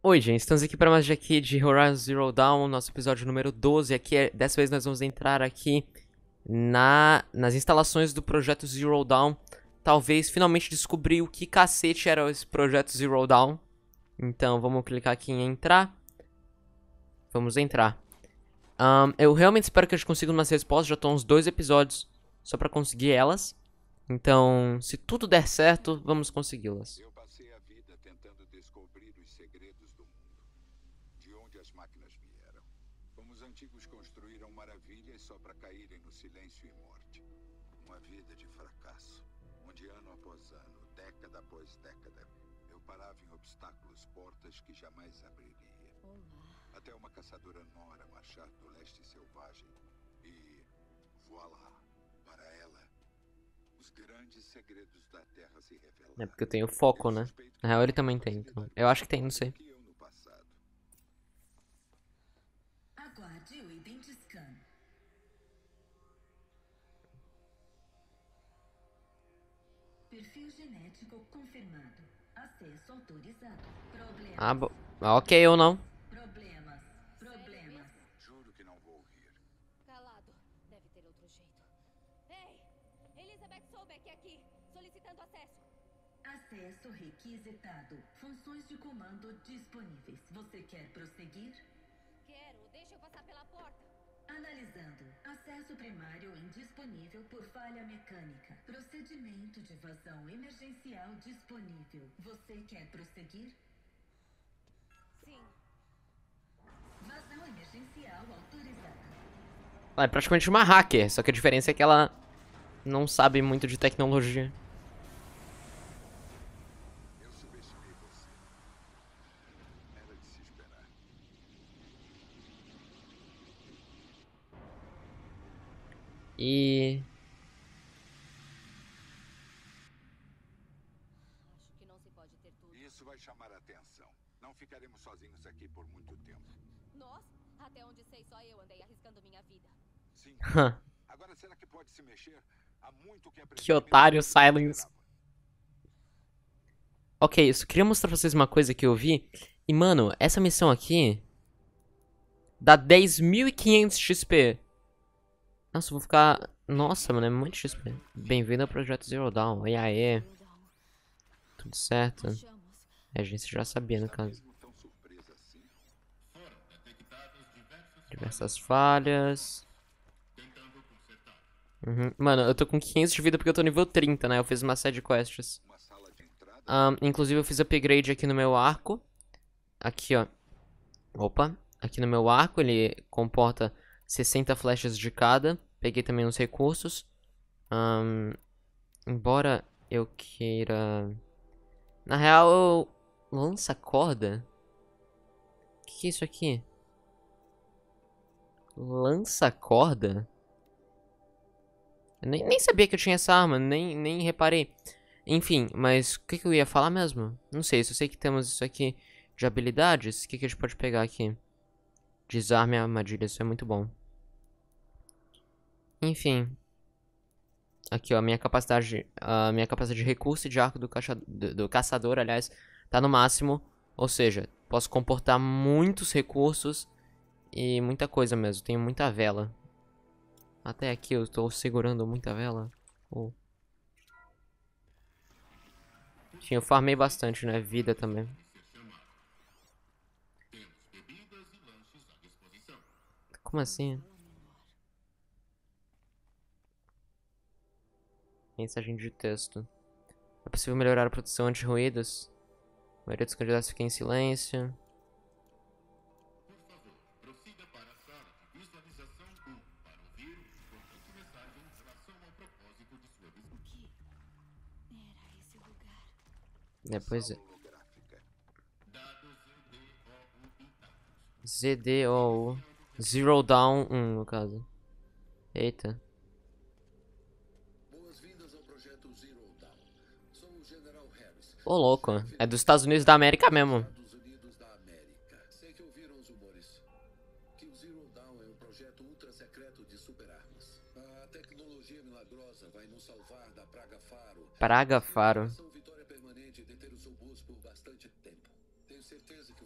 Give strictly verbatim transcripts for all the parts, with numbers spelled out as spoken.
Oi, gente, estamos aqui para mais um aqui de Horizon Zero Dawn, nosso episódio número doze. Aqui é, dessa vez nós vamos entrar aqui na, nas instalações do projeto Zero Dawn. Talvez finalmente descobrir o que cacete era esse projeto Zero Dawn. Então vamos clicar aqui em entrar. Vamos entrar. Um, eu realmente espero que a gente consiga umas respostas. Já estão uns dois episódios só para conseguir elas. Então, se tudo der certo, vamos consegui-las. Eu passei a vida tentando descobrir os segredos do mundo. De onde as máquinas vieram. Como os antigos construíram maravilhas só para caírem no silêncio e morte. Uma vida de fracasso. Onde ano após ano, década após década, eu parava em obstáculos, portas que jamais abriria. Até uma caçadora Nora marchar do leste selvagem. E voilá, para ela, os grandes segredos da Terra se revelaram. É porque eu tenho foco, né? Na real ele também tem, então. Eu acho que tem, não sei. Aguarde o Identiscan. Perfil genético confirmado. Acesso autorizado. Problemas. Ah, bo... ok ou não? Problemas. Problemas. Juro que não vou rir. Calado. Deve ter outro jeito. Ei! Elizabeth Sobeck aqui, solicitando acesso. Acesso requisitado. Funções de comando disponíveis. Você quer prosseguir? Quero, deixa eu passar pela porta. Analisando. Acesso primário indisponível por falha mecânica. Procedimento de vazão emergencial disponível. Você quer prosseguir? Sim. Vazão emergencial autorizada. Ela é praticamente uma hacker, só que a diferença é que ela não sabe muito de tecnologia. Eu subestimei você. Era de se esperar. E... Acho que não se pode ter tudo. Isso vai chamar a atenção. Não ficaremos sozinhos aqui por muito tempo. Nós? Até onde sei, só eu andei arriscando minha vida. Sim. Agora será que pode se mexer? Há muito que aprender. Que otário, Silence. Ok, eu só queria mostrar pra vocês uma coisa que eu vi. E, mano, essa missão aqui dá dez mil e quinhentos X P. Nossa, eu vou ficar... Nossa, mano, é muito X P. Bem-vindo ao Projeto Zero Dawn. E aí? Tudo certo? Chamos. É, a gente já sabia, no caso. Mesmo tão surpresa assim? Diversas falhas. Uhum. Mano, eu tô com quinhentos de vida porque eu tô nível trinta, né? Eu fiz uma side quests. Uma sala de entrada? Um, inclusive eu fiz upgrade aqui no meu arco. Aqui, ó. Opa. Aqui no meu arco, ele comporta sessenta flechas de cada. Peguei também uns recursos. Um, embora eu queira... Na real, eu... Lança-corda? O que, que é isso aqui? Lança-corda? Eu nem, nem sabia que eu tinha essa arma, nem, nem reparei. Enfim, mas o que, que eu ia falar mesmo? Não sei, só sei que temos isso aqui de habilidades. O que, que a gente pode pegar aqui? Desarme a armadilha, isso é muito bom. Enfim. Aqui, ó, a minha capacidade, a minha capacidade de recurso e de arco do, caixa, do, do caçador, aliás, tá no máximo. Ou seja, posso comportar muitos recursos e muita coisa mesmo. Tenho muita vela. Até aqui eu estou segurando muita vela. Oh. Enfim, eu farmei bastante, né? Vida também. Como assim? Mensagem de texto. É possível melhorar a proteção anti-ruídos? A maioria dos candidatos fica em silêncio. Era esse lugar. Depois é Holográfica. Z D O U. Zero Down um, no caso. Eita. Boas-vindas ao projeto Zero Dawn. Sou o General Harris. Ô, louco. É dos Estados Unidos da América mesmo. Estados Unidos da América. Sei que ouviram os rumores que o Zero Dawn é um projeto ultra secreto de superarmas. A tecnologia milagrosa vai nos salvar da Praga Faro. Praga Faro. Vitória permanente e deter os robôs por bastante tempo. Tenho certeza que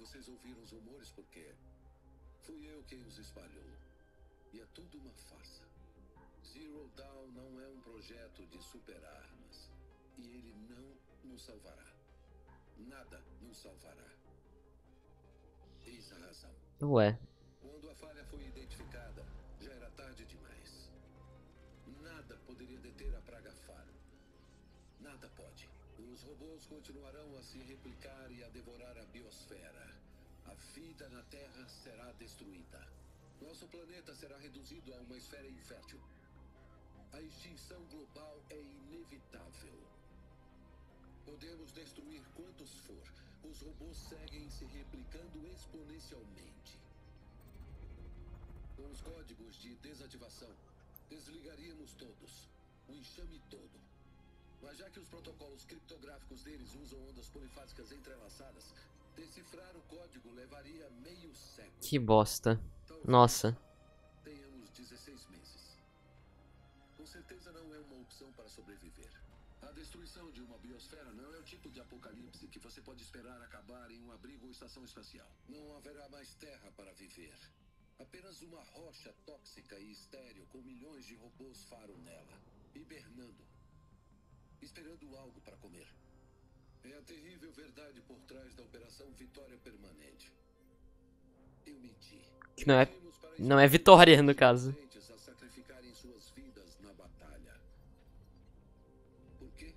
vocês ouviram os rumores porque fui eu quem os espalhou. E é tudo uma farsa. Zero Dawn não é um projeto de super-armas. E ele não nos salvará. Nada nos salvará. Eis a razão. Ué. Quando a falha foi identificada, já era tarde demais. Nada poderia deter a praga Faro. Nada pode. Os robôs continuarão a se replicar e a devorar a biosfera. A vida na Terra será destruída. Nosso planeta será reduzido a uma esfera infértil. A extinção global é inevitável. Podemos destruir quantos for. Os robôs seguem se replicando exponencialmente. Com os códigos de desativação, desligaríamos todos. O enxame todo. Mas já que os protocolos criptográficos deles usam ondas polifásicas entrelaçadas, decifrar o código levaria meio século. Que bosta. Talvez Nossa. tenhamos dezesseis meses. Com certeza não é uma opção para sobreviver. A destruição de uma biosfera não é o tipo de apocalipse que você pode esperar acabar em um abrigo ou estação espacial. Não haverá mais terra para viver. Apenas uma rocha tóxica e estéril com milhões de robôs Faro nela, hibernando, esperando algo para comer. É a terrível verdade por trás da Operação Vitória Permanente. Eu menti. Que não é, Mentimos para não é Vitória, no caso. inocentes a sacrificarem suas vidas na batalha. Por quê?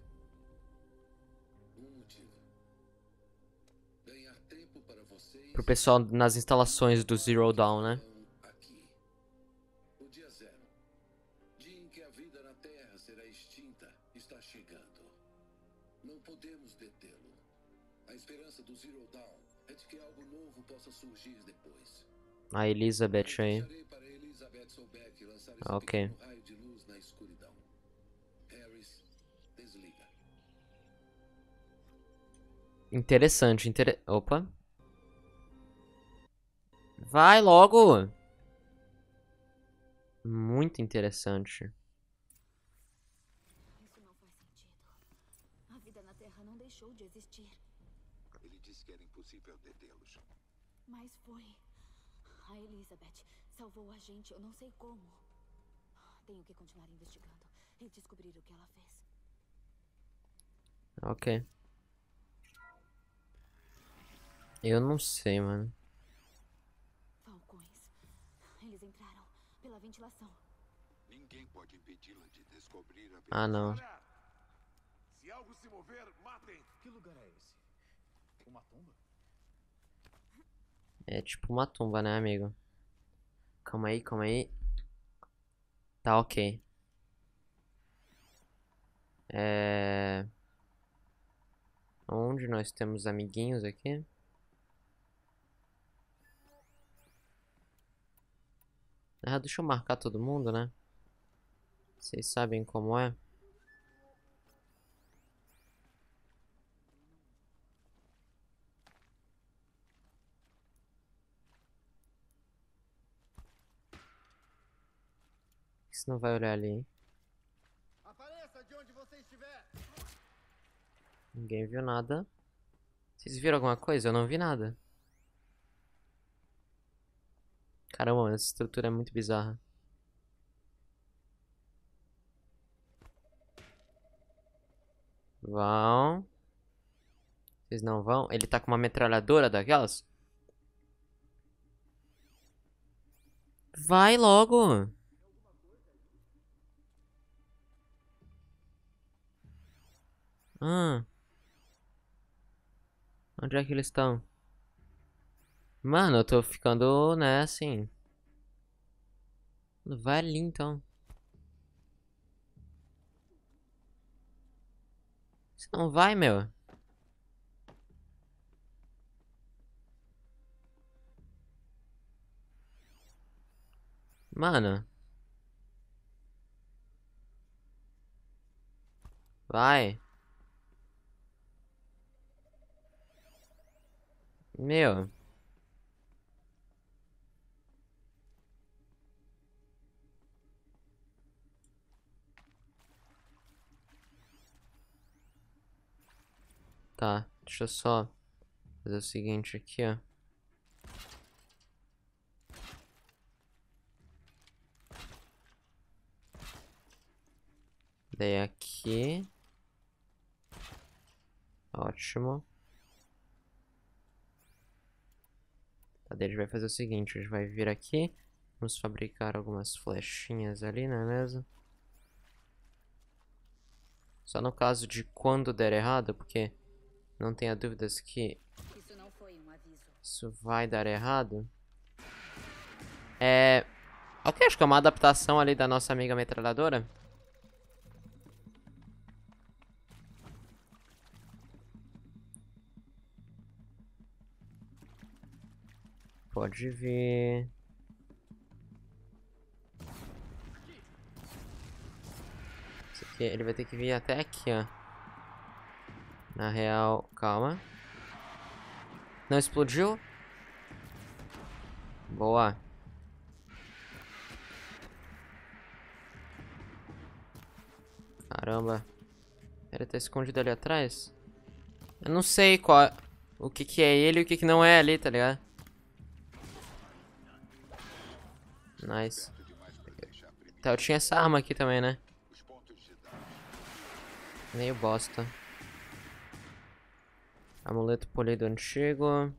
Um motivo. Ganhar tempo para vocês. Pro pessoal nas instalações do Zero Dawn, né? Aqui. O dia zero. Dia em que a vida na Terra será extinta está chegando. Não podemos detê-lo. A esperança do Zero Dawn é de que algo novo possa surgir depois. A Elizabeth aí. Deixarei para Elizabeth Sobeck lançar esse Ah, ok. pequeno raio de luz na escuridão. Harris, desliga. Interessante, inter... Opa. Vai logo! Muito interessante. Isso não faz sentido. A vida na Terra não deixou de existir. Ele disse que era impossível detê-los. Mas foi. A Elizabeth salvou a gente, eu não sei como. Tenho que continuar investigando e descobrir o que ela fez. Ok. Eu não sei, mano. Falcões. Eles entraram pela ventilação. Ninguém pode impedi-la de descobrir a verdade. Ah, não. Olha! Se algo se mover, matem! Que lugar é esse? Uma tumba? É tipo uma tumba, né, amigo? Calma aí, calma aí. Tá, ok. É... Onde nós temos amiguinhos aqui? Ah, deixa eu marcar todo mundo, né? Vocês sabem como é. Você não vai olhar ali, hein? Apareça de onde você estiver! Ninguém viu nada. Vocês viram alguma coisa? Eu não vi nada. Caramba, essa estrutura é muito bizarra. Vão. Vocês não vão? Ele tá com uma metralhadora daquelas? Vai logo! Ah. Onde é que eles estão? Mano, eu tô ficando, né, assim. Vai ali, então. Você não vai, meu? Mano. Vai. Meu. Tá, deixa eu só fazer o seguinte aqui, ó. Daí aqui. Ótimo. Tá, daí a gente vai fazer o seguinte, a gente vai vir aqui. Vamos fabricar algumas flechinhas ali, não é mesmo? Só no caso de quando der errado, porque não tenha dúvidas que Isso não foi um aviso. isso vai dar errado. É... Ok, acho que é uma adaptação ali da nossa amiga metralhadora. Pode vir. Esse aqui, ele vai ter que vir até aqui, ó. Na real, calma. Não explodiu? Boa. Caramba. Ele tá escondido ali atrás? Eu não sei qual... O que que é ele e o que que não é ali, tá ligado? Nice. Tá, eu tinha essa arma aqui também, né? Meio bosta. Amuleto polido antigo.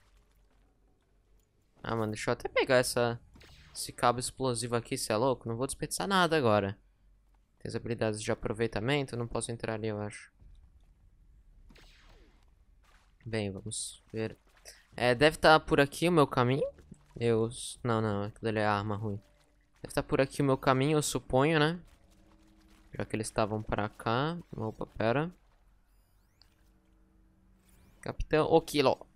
Ah, mano, deixa eu até pegar essa, esse cabo explosivo aqui, se é louco. Não vou desperdiçar nada agora. Tem as habilidades de aproveitamento, não posso entrar ali, eu acho. Bem, vamos ver. É, deve estar por aqui o meu caminho. Eu... Não, não, aquilo ali é arma ruim. Deve estar por aqui o meu caminho, eu suponho, né? Já que eles estavam pra cá. Opa, pera. Capitão Okilo.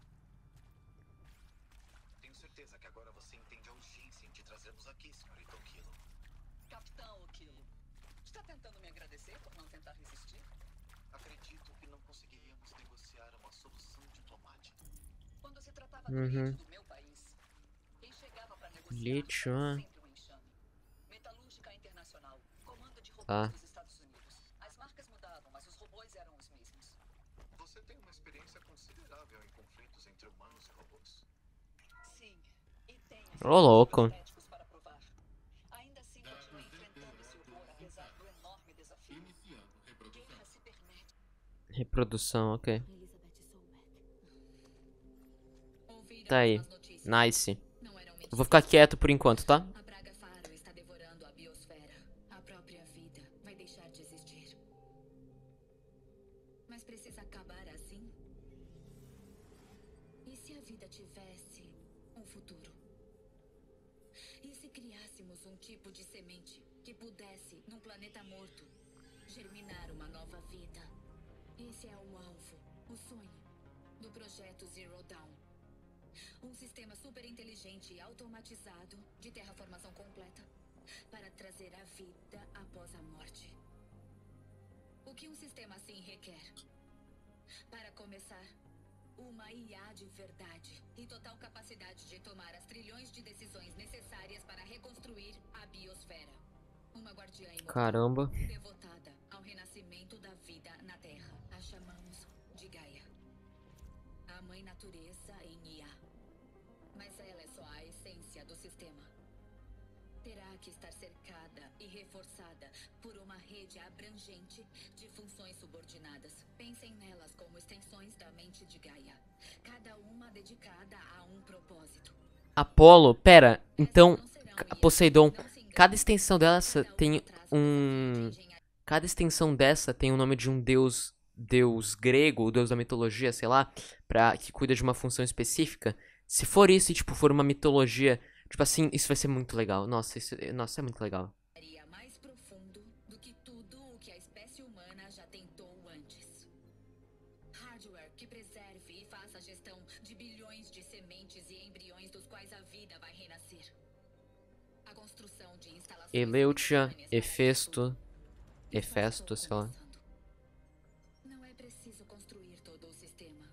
Tenho certeza que agora você entende a urgência em te trazermos aqui, senhorita Okilo. Capitão Okilo, está tentando me agradecer por não tentar resistir? Acredito que não conseguiríamos negociar uma solução diplomática. Quando se tratava do Uhum. lítio do meu país, quem chegava para negociar Lítio, era ah. sempre um enxame. Metalúrgica Internacional, comando de robôs Tá. dos Estados Unidos. As marcas mudavam, mas os robôs eram os mesmos. Você tem uma experiência considerável em conflitos entre humanos e robôs. Sim, e tem Ô, louco. éticos para provar. Ainda assim, continua enfrentando esse horror apesar do enorme desafio. Guerra cibernética. Reprodução, ok. Elizabeth Soulbeck. Tá aí. Nice. Eu vou ficar quieto por enquanto, tá? A praga faro está devorando a biosfera. A própria vida vai deixar de existir. Mas precisa acabar assim? E se a vida tivesse um futuro? E se criássemos um tipo de semente que pudesse, num planeta morto, germinar uma nova vida? Esse é o alvo, o sonho do projeto Zero Dawn. Um sistema super inteligente e automatizado de terraformação completa para trazer a vida após a morte. O que um sistema assim requer? Para começar, uma I A de verdade e total capacidade de tomar as trilhões de decisões necessárias para reconstruir a biosfera. Uma guardiã imortal, Caramba. devotada ao renascimento da vida na Terra. A chamamos de Gaia. A mãe natureza em I A. Mas ela é só a essência do sistema. Terá que estar cercada e reforçada por uma rede abrangente de funções subordinadas. Pensem nelas como extensões da mente de Gaia, cada uma dedicada a um propósito. Apolo, pera. Então, Ca- Poseidon, cada extensão dessa tem um... Cada extensão dessa tem o nome de um deus, deus grego, ou deus da mitologia, sei lá, pra, que cuida de uma função específica. Se for isso e, tipo, for uma mitologia, tipo assim, isso vai ser muito legal. Nossa, isso, nossa, é muito legal. Seria mais profundo do que tudo o que a espécie humana já tentou antes. Hardware que preserve e faça a gestão de bilhões de sementes e embriões dos quais a vida vai renascer. A construção de instalações Eleutia, subterrâneas para Hefesto, isso. E só Hefesto, estou sei lá. começando. Não é preciso construir todo o sistema.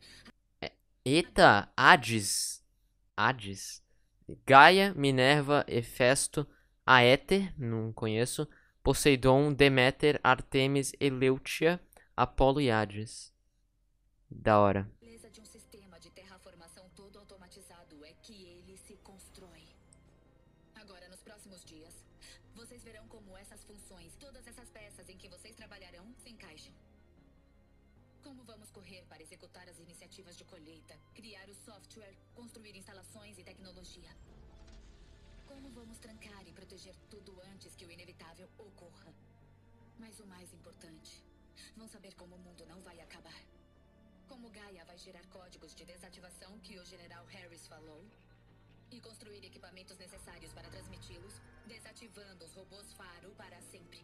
Eita, Hades. Hades. Gaia, Minerva, Hefesto, Aéter, não conheço. Poseidon, Deméter, Artemis, Eleutia, Apolo e Hades. Da hora. A beleza de um sistema de terraformação todo automatizado é que ele se constrói. Agora, nos próximos dias, vocês verão como essas funções, todas essas peças em que vocês trabalharão, se encaixam. Como vamos correr para executar as iniciativas de colheita, criar o software, construir instalações e tecnologia. Como vamos trancar e proteger tudo antes que o inevitável ocorra. Mas o mais importante, vão saber como o mundo não vai acabar. Como Gaia vai gerar códigos de desativação que o General Harris falou. E construir equipamentos necessários para transmiti-los, desativando os robôs Faro para sempre.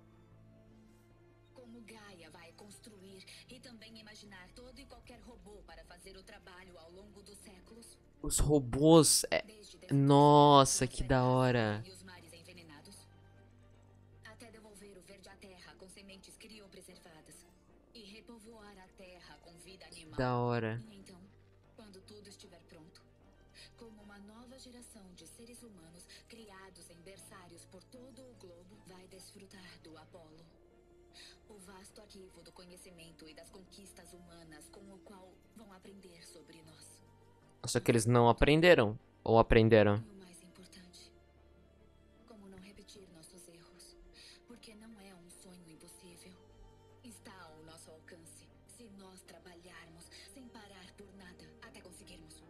Como Gaia vai construir e também imaginar todo e qualquer robô para fazer o trabalho ao longo dos séculos. Os robôs... É... Nossa, que da hora. E os mares envenenados. Até devolver o verde à terra com sementes criopreservadas. E repovoar a terra com vida animal. Da hora. E então, quando tudo estiver pronto, como uma nova geração de seres humanos criados em berçários por todo o globo vai desfrutar do Apolo. O vasto arquivo do conhecimento e das conquistas humanas com o qual vão aprender sobre nós. Só que eles não aprenderam? Ou aprenderam? E o mais importante, como não repetir nossos erros, porque não é um sonho impossível. Está ao nosso alcance, se nós trabalharmos sem parar por nada até conseguirmos.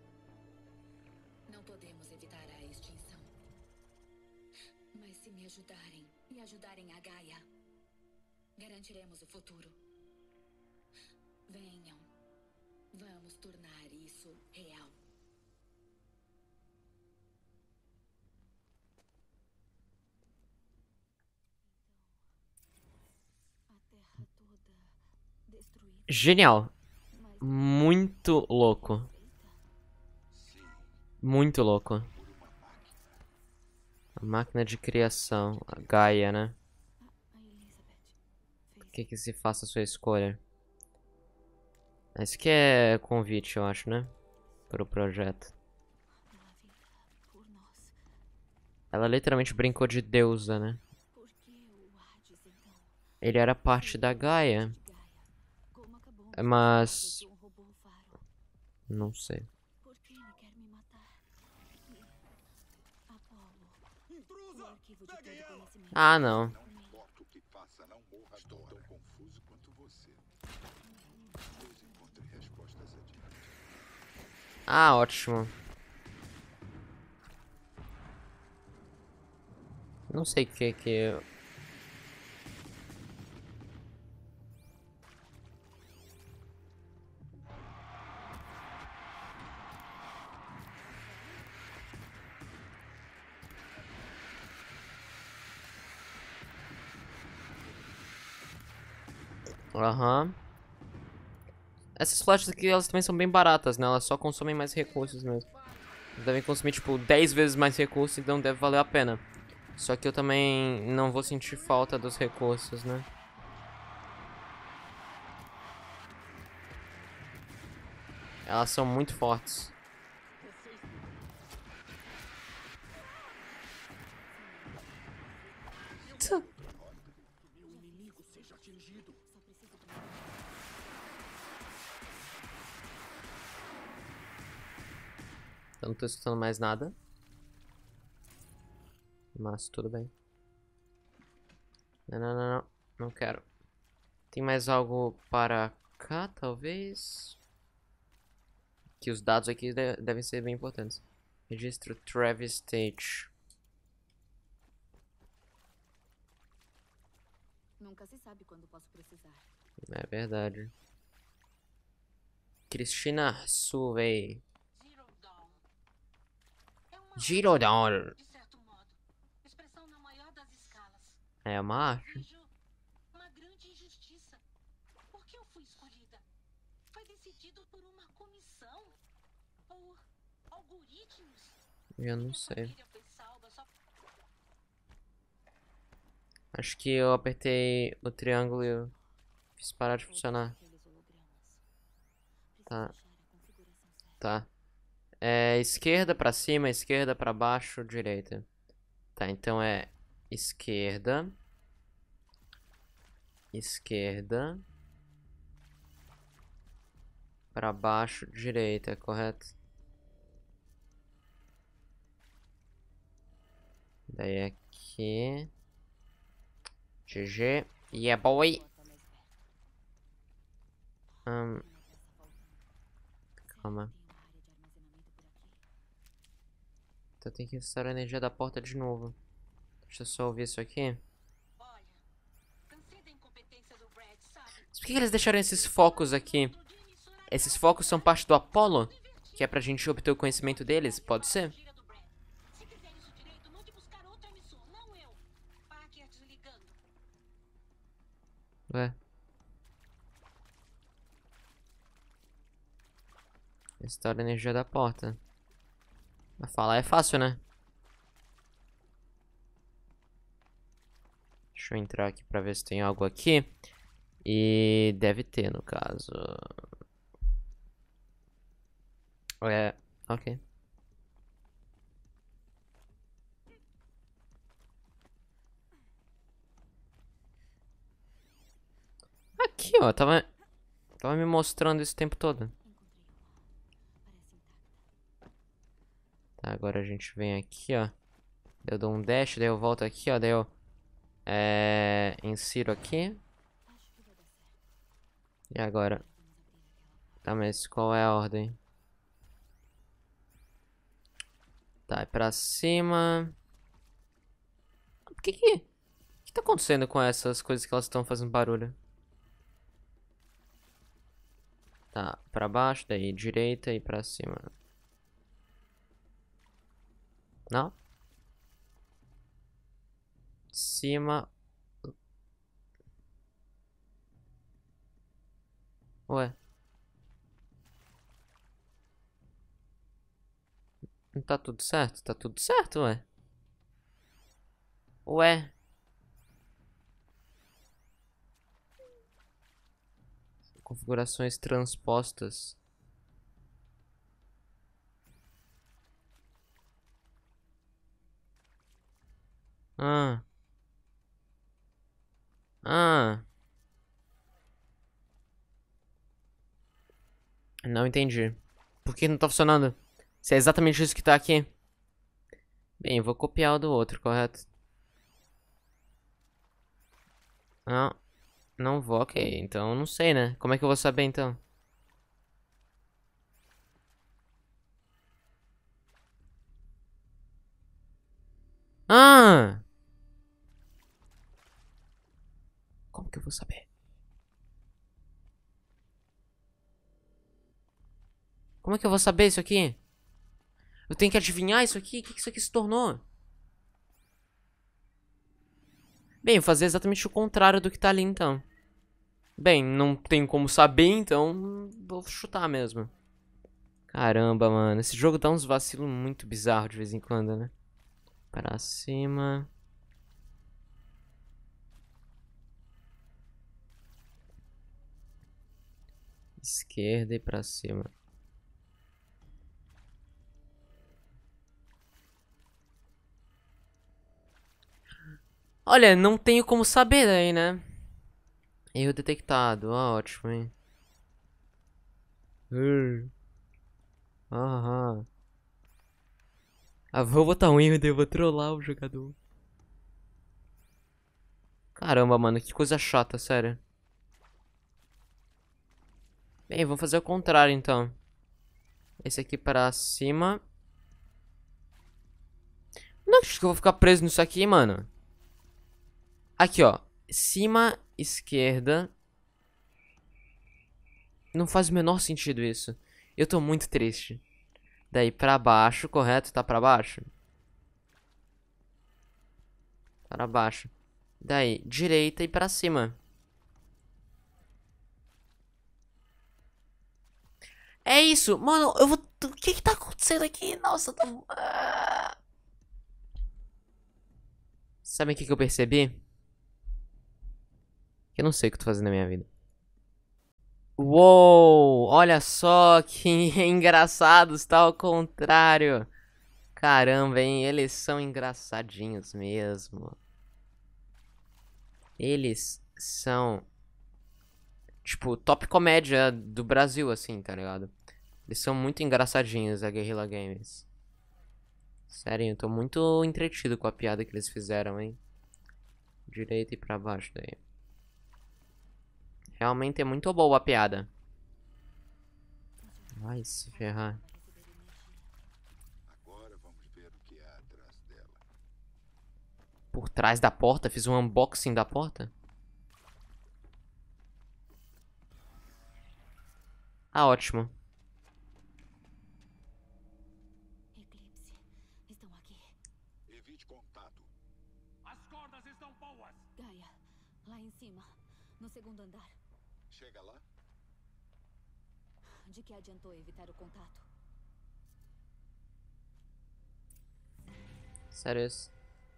Não podemos evitar a extinção. Mas se me ajudarem e ajudarem a Gaia, garantiremos o futuro. Venham. Vamos tornar isso real. A terra toda destruída. Genial. Muito louco. Muito louco. A máquina de criação. A Gaia, né? Por que que se faça a sua escolha? Esse que é convite, eu acho, né? Para o projeto. Ela literalmente brincou de deusa, né? Ele era parte da Gaia. Mas... não sei. Ah, não. Não importa o que faça, não morra tão confuso quanto você. Talvez encontre respostas adiante. Ah, ótimo. Não sei o que que eu... Aham. Essas flechas aqui, elas também são bem baratas, né? Elas só consomem mais recursos mesmo. Devem consumir, tipo, dez vezes mais recursos, então deve valer a pena. Só que eu também não vou sentir falta dos recursos, né? Elas são muito fortes. Eu não tô escutando mais nada. Mas tudo bem. Não, não, não, não. Não quero. Tem mais algo para cá, talvez? Que os dados aqui de devem ser bem importantes. Registro Travis State. Nunca se sabe quando posso precisar. É verdade. Cristina Survey. Zero Dawn. É uma Zero Dawn. de certo modo, expressão na maior das escalas. É uma arte. Vejo uma grande injustiça. Por que eu fui escolhida? Foi decidido por uma comissão? Ou algoritmos? Eu não Minha sei. família foi salva só Acho que eu apertei o triângulo e eu fiz parar de funcionar. Tá. Tá. É esquerda pra cima, esquerda pra baixo, direita. Tá, então é esquerda. Esquerda. Pra baixo, direita, correto? Daí aqui. G G. Yeah, boy. Um, calma. Então tem que restaurar a energia da porta de novo. Deixa eu só ouvir isso aqui. Olha, cansei da incompetência do Brad, sabe? Por que que eles deixaram esses focos aqui? Esses focos são parte do Apollo? Que é pra gente obter o conhecimento deles? Pode ser? Gira do Brad. Se quiser isso direito, mande buscar outro emissor, não eu. Parker desligando. Ué. Restaura a energia da porta. Mas falar é fácil, né? Deixa eu entrar aqui pra ver se tem algo aqui. E deve ter, no caso. É, ok. Aqui, ó, tava, tava me mostrando esse tempo todo. Tá, agora a gente vem aqui, ó. Eu dou um dash, daí eu volto aqui, ó, daí eu é, insiro aqui. E agora? Tá, mas qual é a ordem? Tá, é pra cima. Por que que... O que tá acontecendo com essas coisas que elas estão fazendo barulho? Tá, pra baixo, daí direita e pra cima. Não? Cima. Ué. Não tá tudo certo? Tá tudo certo, ué. Ué. Configurações transpostas. Ah. Ah. Não entendi. Por que não tá funcionando? Se é exatamente isso que tá aqui. Bem, eu vou copiar o do outro, correto? Não. Não vou, ok. Então não sei, né? Como é que eu vou saber então? Ah! Como que eu vou saber? Como é que eu vou saber isso aqui? Eu tenho que adivinhar isso aqui? O que isso aqui se tornou? Bem, eu vou fazer exatamente o contrário do que tá ali então. Bem, não tem como saber, então vou chutar mesmo. Caramba, mano. Esse jogo dá uns vacilos muito bizarros de vez em quando, né? Pra cima. Esquerda e pra cima. Olha, não tenho como saber daí, né? Erro detectado. Ah, ótimo, hein? Uh. Aham. Ah, vou botar um erro e daí eu vou trollar o jogador. Caramba, mano, que coisa chata, sério. Bem, vamos fazer o contrário, então. Esse aqui para cima. Não acho que eu vou ficar preso nisso aqui, mano. Aqui, ó. Cima, esquerda. Não faz o menor sentido isso. Eu tô muito triste. Daí pra baixo, correto? Tá pra baixo? Para baixo. Daí, direita e pra cima. É isso, mano, eu vou... O que que tá acontecendo aqui? Nossa, tá... Ah. Sabe o que que eu percebi? Eu não sei o que eu tô fazendo na minha vida. Uou, olha só que engraçado, está ao contrário. Caramba, hein, eles são engraçadinhos mesmo. Eles são... Tipo, top comédia do Brasil, assim, tá ligado? Eles são muito engraçadinhos, a Guerrilla Games. Sério, eu tô muito entretido com a piada que eles fizeram, hein? Direita e pra baixo daí. Realmente é muito boa a piada. Vai se ferrar. Agora vamos ver o que há atrás dela. Por trás da porta? Fiz um unboxing da porta? Ah, ótimo. Eclipse, estão aqui. Evite contato. As cordas estão boas! Gaia, lá em cima, no segundo andar. Chega lá. De que adiantou evitar o contato? Sério isso?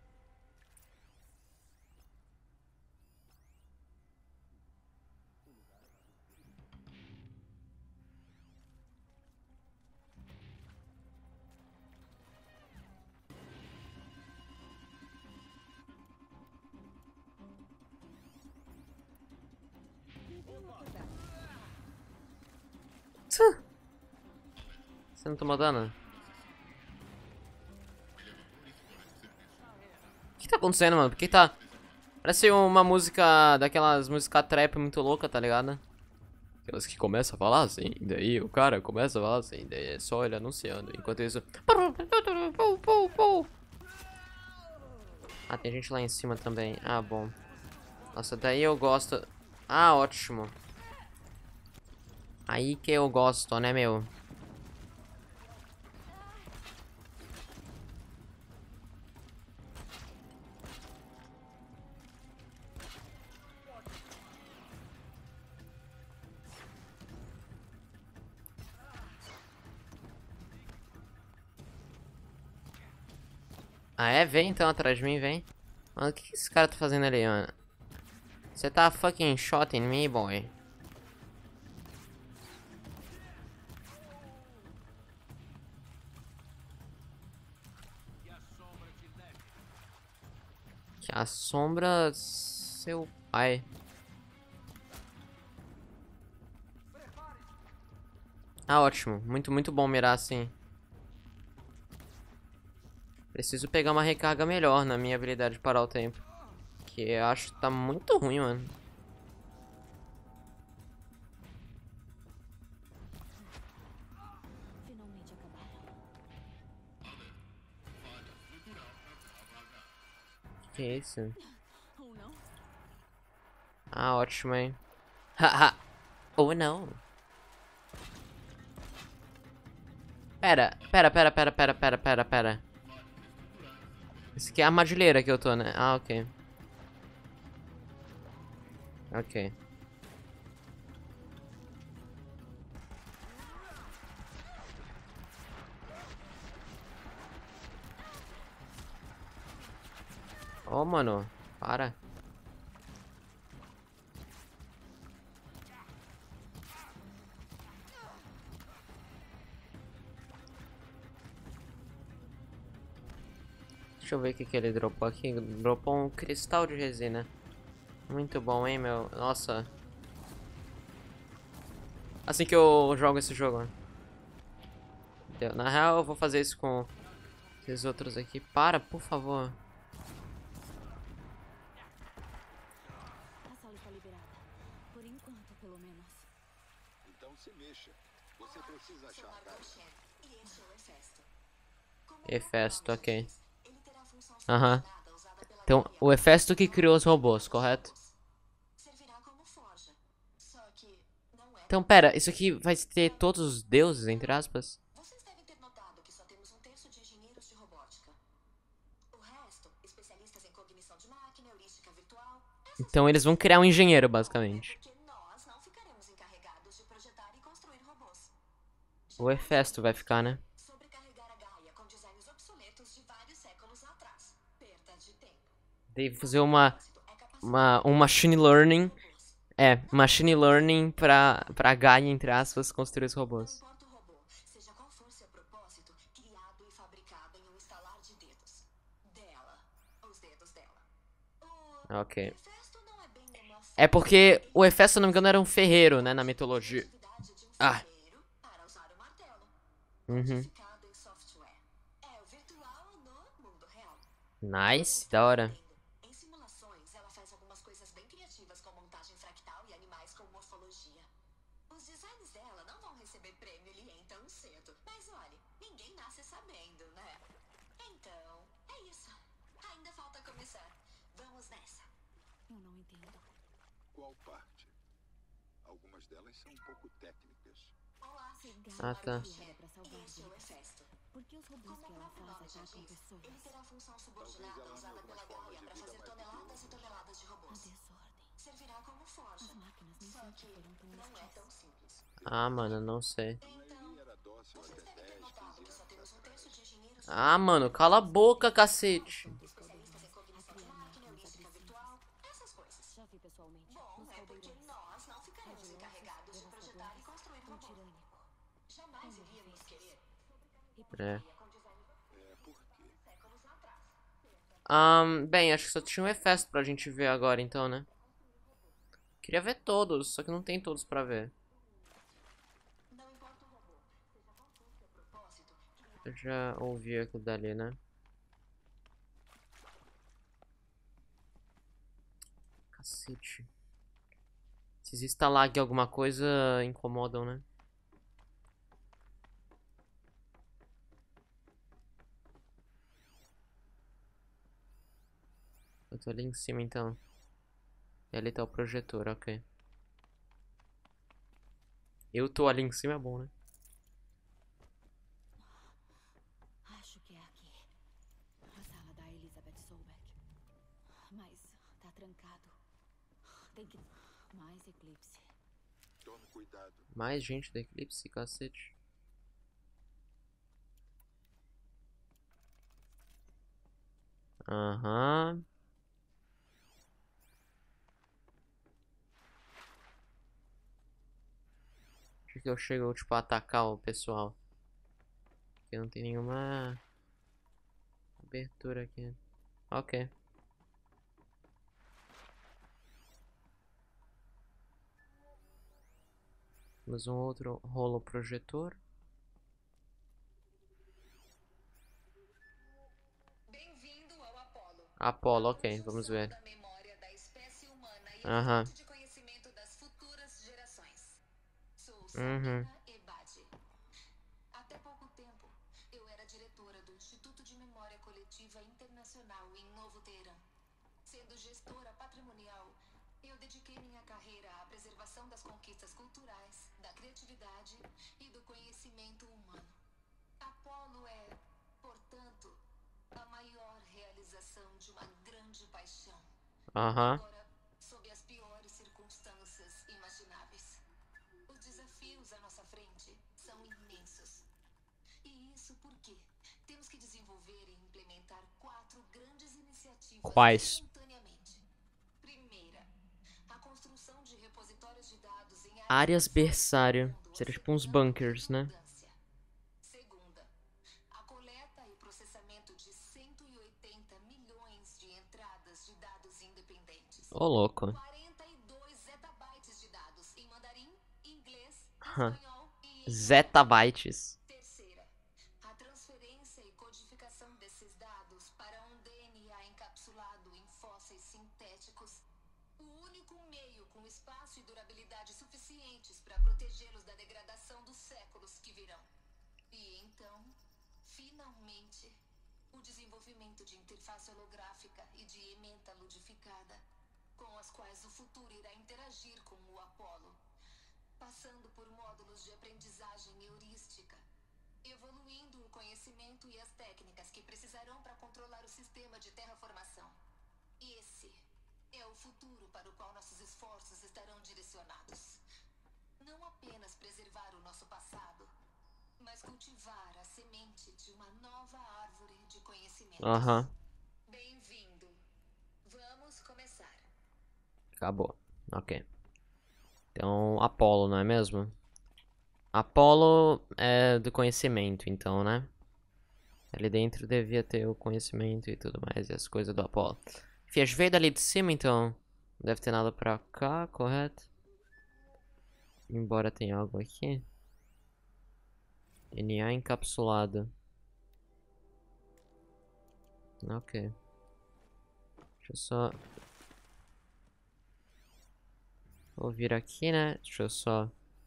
Você não tomou dano? O que tá acontecendo, mano? Por que tá... Parece uma música... Daquelas músicas trap muito louca, tá ligado? Aquelas que começam a falar assim, daí o cara começa a falar assim, daí é só ele anunciando. Enquanto isso... Ah, tem gente lá em cima também. Ah, bom. Nossa, daí eu gosto... Ah, ótimo. Aí que eu gosto, né, meu? Ah, é? Vem então atrás de mim, vem. Mano, o que que esse cara tá fazendo ali, mano? Você tá fucking shotting me, boy. Que a sombra... Seu pai. Ah, ótimo. Muito, muito bom mirar assim. Preciso pegar uma recarga melhor na minha habilidade de parar o tempo. Que eu acho que tá muito ruim, mano. Finalmente acabaram. Que é isso? Ou não? Ah, ótimo, hein? Haha. Ou não. Pera, pera, pera, pera, pera, pera, pera, pera. Esse aqui é a armadilheira que eu tô, né? Ah, ok. Ok. Ô, mano. Para. Deixa eu ver o que que ele dropou aqui. Dropou um cristal de resina. Muito bom, hein, meu? Nossa. Assim que eu jogo esse jogo. Deu. Na real, eu vou fazer isso com esses outros aqui. Para, por favor. A sala está liberada. Por enquanto, pelo menos. Então se mexa. Você precisa achar a Gaia. Hefesto, ok. Aham. Então, o Hefesto que criou os robôs, correto? Então, pera, isso aqui vai ter todos os deuses, entre aspas? Vocês devem ter notado que só temos um terço de engenheiros de robótica. O resto, especialistas em cognição de máquina, heurística virtual. Então eles vão criar um engenheiro, basicamente. Porque nós não ficaremos encarregados de projetar e construir robôs. O Hefesto vai ficar, né? Sobrecarregar a Gaia com designs obsoletos de vários séculos atrás. Perda de tempo. Deve fazer uma, uma um machine learning. É, machine learning pra, pra Gaia, entre aspas, construir os robôs. Não importa o robô, seja qual for seu propósito, criado e fabricado em um estalar de dedos. Dela. Os dedos dela. O Ok. Hefesto não é bem uma É porque o Hefesto, se não me engano, era um ferreiro, né, na mitologia. atividade de um Ah. ferreiro para usar o martelo. Uhum. Codificado em software. É o virtual Nice, da hora. Em simulações, ela faz algumas coisas bem criativas com montagem fractal e animais com morfologia. Os designs dela não vão receber prêmio Lien tão cedo. Mas olhe, ninguém nasce sabendo, né? Então, é isso. Ainda falta começar. Vamos nessa. Eu não entendo. Qual parte? Algumas delas são um pouco técnicas. Olá, Ah, tá. Pra salvar Este é o vidas. Hefesto. Por que os robôs Como que o ela próprio faz nome já atacam diz, pessoas? ele terá função subordinada usada pela Gaia para fazer toneladas e toneladas de A robôs. desordem. Servirá como forja. As máquinas nem Só sempre que foram tão não é hostis. tão simples. Ah, mano, não sei. A maioria era dócil Vocês até devem ter dez, notado quinze que só anos temos um atrás. terço de engenheiros Ah, mano, cala a boca, cacete. especialistas em cognição de máquina, heurística virtual, essas coisas. Já vi pessoalmente. Bom, nos é porque caldeirões. nós não ficaremos encarregados de projetar e construir Um robôs. tirânico. Jamais iríamos querer. É. É, por quê? Um, bem, acho que só tinha um Hefesto pra gente ver agora, então, né? Queria ver todos, só que não tem todos pra ver. Não importa o robô, seja qual for seu propósito, Eu já ouvi aquilo dali, né? Cacete. Esses stalag alguma coisa incomodam, né? Eu tô ali em cima, então. E ali tá o projetor, ok. Eu tô ali em cima, é bom, né? Acho que é aqui. A sala da Elizabeth Sobeck. Mas tá trancado. Tem que... Mais eclipse. Tome cuidado. Mais gente do Eclipse, cacete. Aham. Acho que eu chego, tipo, a atacar o pessoal. Porque não tem nenhuma abertura aqui. Ok. Temos um outro rolo projetor. Bem-vindo ao Apollo. Apollo, A ok, conjunção vamos ver. da memória da espécie humana e Aham. a fonte de conhecimento das futuras gerações. Sou Uhum. Sabina Ebadi. Até pouco tempo, eu era diretora do Instituto de Memória Coletiva Internacional em Novo Teherã. Sendo gestora patrimonial, eu dediquei minha carreira à preservação das conquistas culturais, da criatividade e do conhecimento humano. Apollo é, portanto, a maior realização de uma grande paixão. Aham. Agora, sob as piores circunstâncias imagináveis. Os desafios à nossa frente são imensos. E isso porque temos que desenvolver e implementar quatro grandes iniciativas Quais? simultaneamente. Primeira, a construção de repositórios de dados em Áreas berçário. do mundo, Seria tipo uns assegurando bunkers, né? redundância. Segunda, a coleta e processamento de cento e oitenta milhões de entradas de dados independentes. Ô, louco. quarenta e dois zettabytes de dados em mandarim, inglês, Hã. espanhol e em Zettabytes. Terceira, a transferência e codificação desses dados para um D N A encapsulado em fósseis sintéticos. O único meio com espaço e durabilidade suficientes para protegê-los da degradação dos séculos que virão. E então, finalmente, o desenvolvimento de interface holográfica e de ementa ludificada, com as quais o futuro irá interagir com o Apollo, passando por módulos de aprendizagem heurística, evoluindo o conhecimento e as técnicas que precisarão para controlar o sistema de terraformação. Esse é o futuro para o qual nossos esforços estarão direcionados. Não apenas preservar o nosso passado, mas cultivar a semente de uma nova árvore de conhecimentos. Aham. Bem-vindo. Vamos começar. Acabou. Ok. Então, Apollo, não é mesmo? Apollo é do conhecimento, então, né? Ali dentro devia ter o conhecimento e tudo mais, e as coisas do Apollo. Enfim, a gente veio dali de cima, então não deve ter nada pra cá, correto? Embora tenha algo aqui. N A encapsulado. Ok. Deixa eu só... Vou vir aqui, né? Deixa eu só...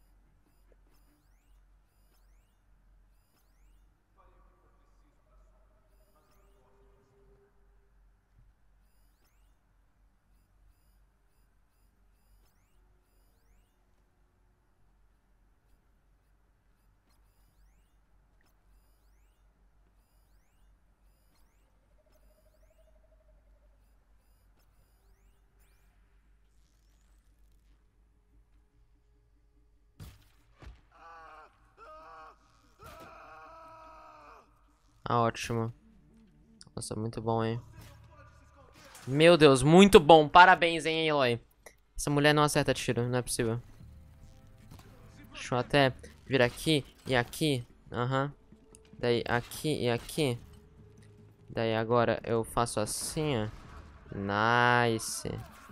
Ah, ótimo. Nossa, muito bom, hein? Meu Deus, muito bom. Parabéns, hein, Aloy. Essa mulher não acerta tiro, não é possível. Deixa eu até vir aqui e aqui. Aham. Uhum. Daí aqui e aqui. Daí agora eu faço assim, ó. Nice.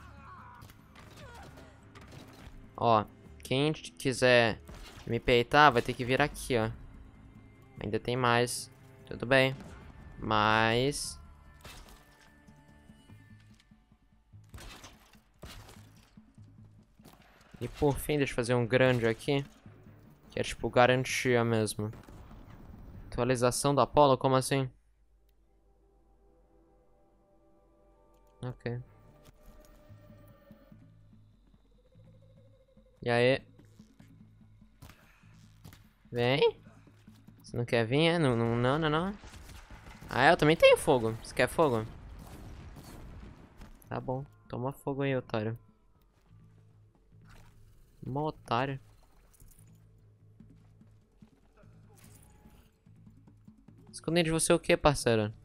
Ó, quem quiser me peitar vai ter que vir aqui, ó. Ainda tem mais. Tudo bem. Mas... E por fim, deixa eu fazer um grande aqui. Que é tipo garantia mesmo. Atualização do Apollo? Como assim? Ok. E aí? Vem? Você não quer vir, é? Não, não, não, não, não. Ah, eu também tenho fogo. Você quer fogo? Tá bom. Toma fogo aí, otário. Mó otário. Esconder de você o que, parceiro?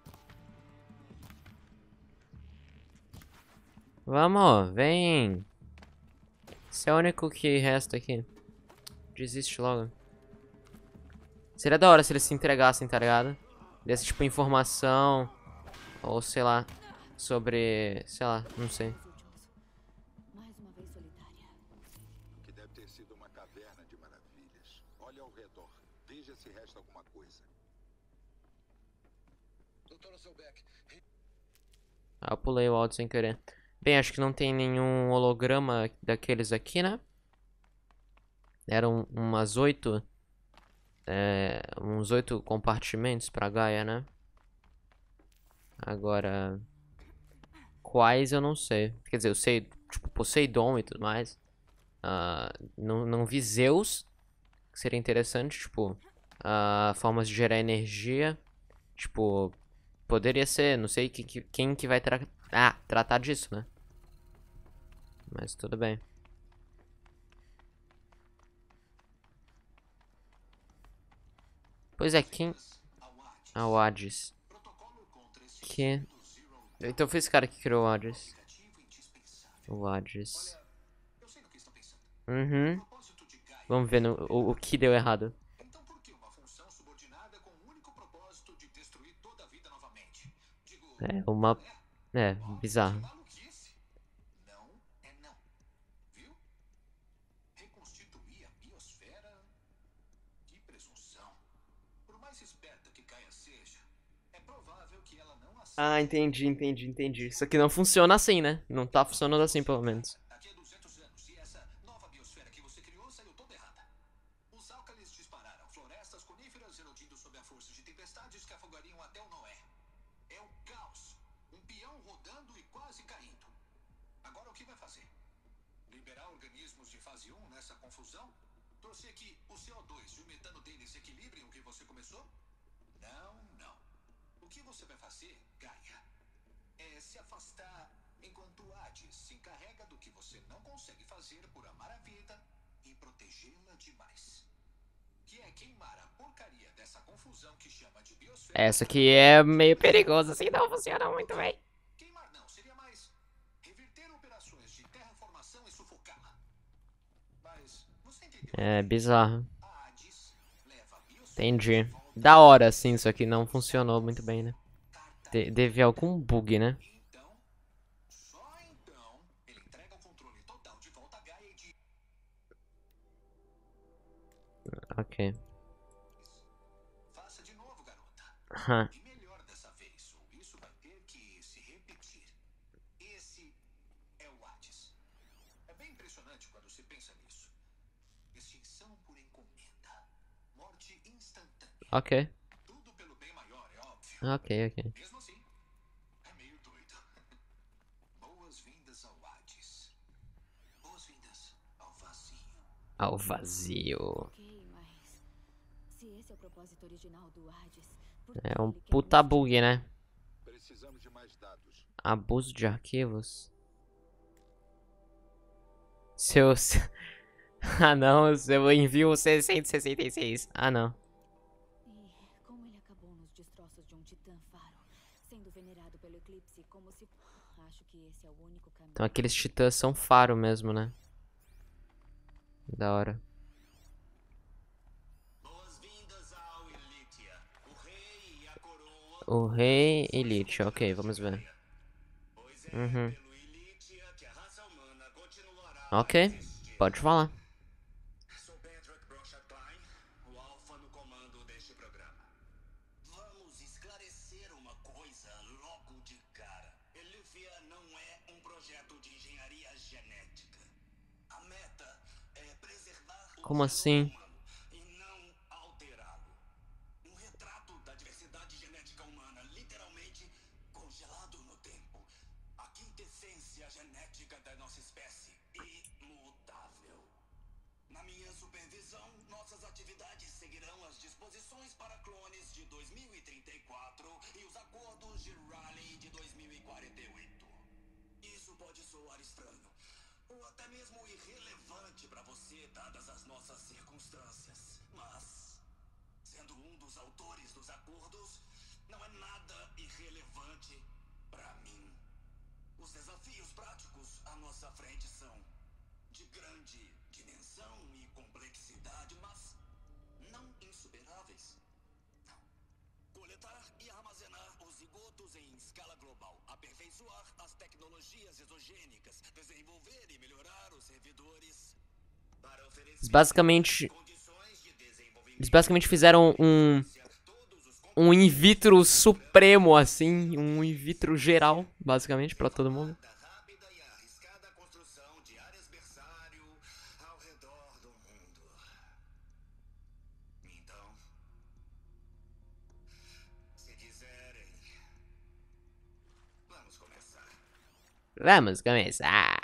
Vamos, vem. Esse é o único que resta aqui. Desiste logo. Seria da hora se eles se entregassem, tá ligado? Desse tipo informação. Ou sei lá. Sobre... Sei lá, não sei. Mais uma vez solitária. Que deve ter sido uma caverna de maravilhas. Olha ao redor. Veja se resta alguma coisa. doutora Sobeck. Ah, eu pulei o áudio sem querer. Bem, acho que não tem nenhum holograma daqueles aqui, né? Eram umas oito... É, uns oito compartimentos pra Gaia, né? Agora... Quais eu não sei. Quer dizer, eu sei, tipo, Poseidon e tudo mais. Uh, não, não vi Zeus, que seria interessante, tipo... Uh, formas de gerar energia. Tipo... Poderia ser, não sei que, que, quem que vai tra ah, tratar disso, né? Mas tudo bem. Pois é, quem... Ah, o Hades. Que... Então foi esse cara que criou o Hades. O Hades. Uhum. Vamos ver no, o, o que deu errado. Então por que uma função subordinada com o único propósito de destruir toda a vida novamente? Digo, É, uma... É, bizarro. não é não. Viu? Reconstituir a biosfera? Que presunção. Por mais esperta que Gaia seja, é provável que ela não aceite. Ah, entendi, entendi, entendi. Isso aqui não funciona assim, né? Não tá funcionando assim, pelo menos. Daqui a duzentos anos, e essa nova biosfera que você criou saiu toda errada. Os álcalis dispararam florestas coníferas erodindo sob a força de tempestades que afogariam até o Noé. É o caos. Um peão rodando e quase caindo. Agora o que vai fazer? Liberar organismos de fase um nessa confusão? Torcer que o C O dois e o metano deles equilibrem o que você começou? Não, não. O que você vai fazer, Gaia, é se afastar enquanto Hades se encarrega do que você não consegue fazer por amar a vida e protegê-la demais. Que é queimar a porcaria dessa confusão que chama de biosfera. Essa aqui é meio perigosa, assim, não funciona muito bem. Queimar não, seria mais reverter operações de terraformação e sufocá-la. Mas você entendeu? É bizarro. A Hades leva a biosfera Entendi. de volta. Da hora, sim, isso aqui não funcionou muito bem, né? De deve algum bug, né? Então, só então, ele entrega o controle total de volta a Gaia e diz: Ok. faça de novo, garota. Hã. E melhor dessa vez, ou isso vai ter que se repetir. se pensa nisso. Extinção por encomenda. Morte instantânea. Ok. Tudo pelo bem maior, é óbvio. Ok, ok. Mesmo assim, é meio doido. Boas-vindas ao Hades. Boas-vindas ao vazio. Ao vazio. Ok, mas se esse é o propósito original do Hades, por que É um ele quer puta nos bug, né? Precisamos de mais dados. Abuso de arquivos. Seus... Ah não, eu envio seiscentos e sessenta e seis. Ah não. E como ele acabou nos destroços de um titã faro, sendo venerado pelo eclipse como se... Acho que esse é o único caminho. Então aqueles titãs são faro mesmo, né? Da hora. Boas-vindas ao Ilitia. O rei e a coroa. O rei Elite, ok, vamos ver. Pois é Uhum. pelo Ilitia que a raça humana continuará Ok, a existir. pode falar. Sou Patrick Brochard Klein, o alfa no comando deste programa. Vamos esclarecer uma coisa logo de cara. Elifia não é um projeto de engenharia genética. A meta é preservar o Como assim? humano e não alterá-lo. Um retrato da diversidade genética humana, literalmente congelado no tempo. A quintessência genética da nossa espécie, imutável. Na minha supervisão, nossas atividades seguirão as disposições para clones de dois mil e trinta e quatro e os acordos de Raleigh de dois mil e quarenta e oito. Isso pode soar estranho, ou até mesmo irrelevante para você, dadas as nossas circunstâncias. Mas, sendo um dos autores dos acordos, não é nada irrelevante para mim. Os desafios práticos à nossa frente são de grande dimensão e complexidade, mas não insuperáveis. Não. Coletar e armazenar os zigotos em escala global, aperfeiçoar as tecnologias exogênicas, desenvolver e melhorar os servidores para oferecer Eles basicamente, condições de desenvolvimento. eles basicamente fizeram um um in vitro supremo assim, um in vitro geral, basicamente pra todo mundo. Rápida e arriscada construção de áreas berçário ao redor do mundo. Então, se quiserem, vamos começar. Vamos começar.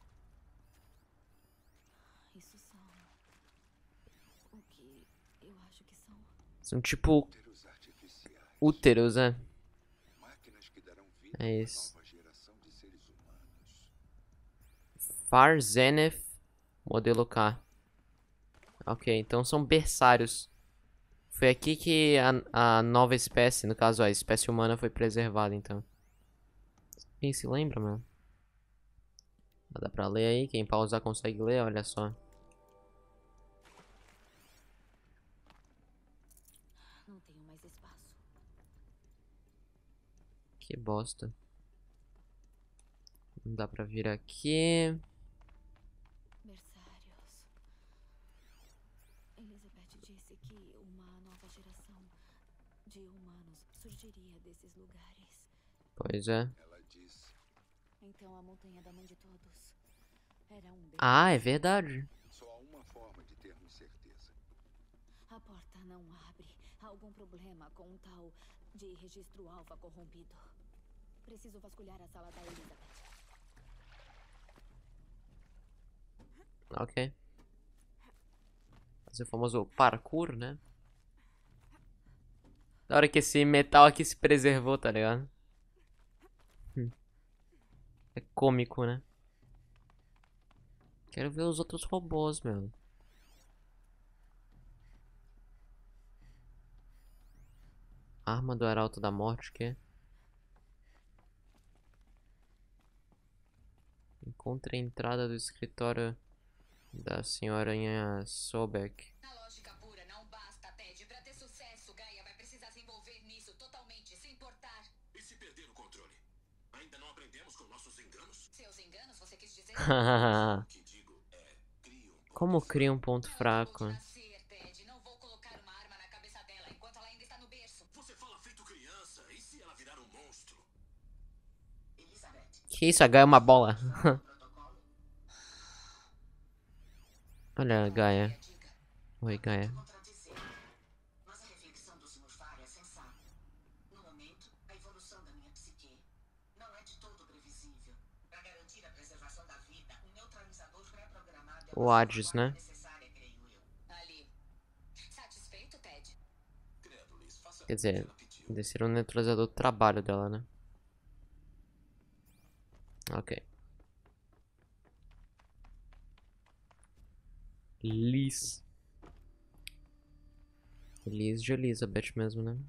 Isso são... o que eu acho que são... São tipo Úteros artificiais. úteros, né? Máquinas que darão vida É a uma isso. nova geração de seres humanos. Far Zenith, modelo K. Ok, então são berçários. Foi aqui que a, a nova espécie, no caso a espécie humana, foi preservada, então. Quem se lembra, mano? Dá pra ler aí, quem pausar consegue ler, olha só. Não tenho mais espaço. Que bosta. Não dá pra vir aqui. Berçários. Elizabeth disse que uma nova geração de humanos surgiria desses lugares. Pois é. Ela disse: Então a montanha da mãe de todos era um deles. Ah, é verdade. só há uma forma de termos certeza. A porta não abre. Há algum problema com um tal de registro alfa corrompido. Preciso vasculhar a sala da Elizabeth. Ok. Fazer o famoso parkour, né? Da hora que esse metal aqui se preservou, tá ligado? Hum. É cômico, né? Quero ver os outros robôs, meu. Arma do Arauto da Morte, que? Encontre a entrada do escritório da senhorinha Sobek. Na lógica pura, não basta, Ted. Pra ter sucesso, Gaia vai precisar se envolver nisso totalmente, sem importar. E se perder o controle? Ainda não aprendemos com nossos enganos? Seus enganos, você quis dizer? O que digo é, cria um Como cria um ponto Ela fraco? acabou de nascer, Ted. Não vou colocar uma arma na cabeça dela enquanto ela ainda está no berço. Você fala feito criança, e se ela virar um monstro? Elizabeth, Que isso, a Gaia é uma bola. protocolo. Olha a Gaia. Oi, Gaia. Mas a reflexão do senhor Faria é sensata. No momento, a evolução da minha psique não é de todo previsível. Para garantir a preservação da vida, um neutralizador pré-programado é O Hades, né? necessária, creio eu. Ali. Satisfeito, Ted? Quer dizer, deve ser um neutralizador do trabalho dela, né? Ok. Liz. Liz de Elizabeth mesmo, né?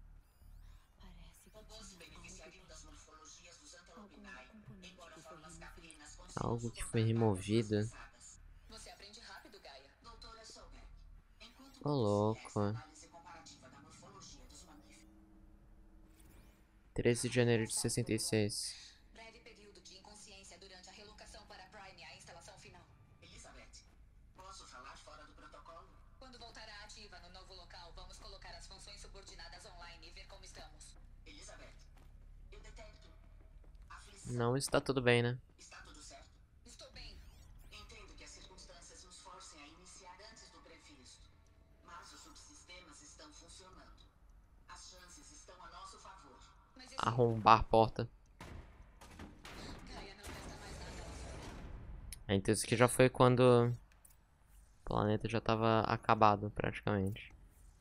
Robôs se beneficiariam das morfologias dos Antelopinae, embora formas caprinas Algo que foi removido. Você aprende rápido, Gaia. Doutora Solberg, enquanto Ô, louco. análise comparativa da morfologia dos mamíferos. treze de janeiro de sessenta e seis. Breve período de inconsciência durante a relocação para Prime, a instalação final. Elizabeth, posso falar fora do protocolo? Quando voltar à ativa no novo local, vamos colocar as funções subordinadas online e ver como estamos. Elizabeth, eu detecto aflição. Não está tudo bem, né? Está tudo certo? Estou bem. Entendo que as circunstâncias nos forcem a iniciar antes do previsto. Mas os subsistemas estão funcionando. As chances estão a nosso favor. Mas esse Arrombar a porta. Gaia não presta mais nada lá fora. É, então isso aqui já foi quando o planeta já estava acabado, praticamente.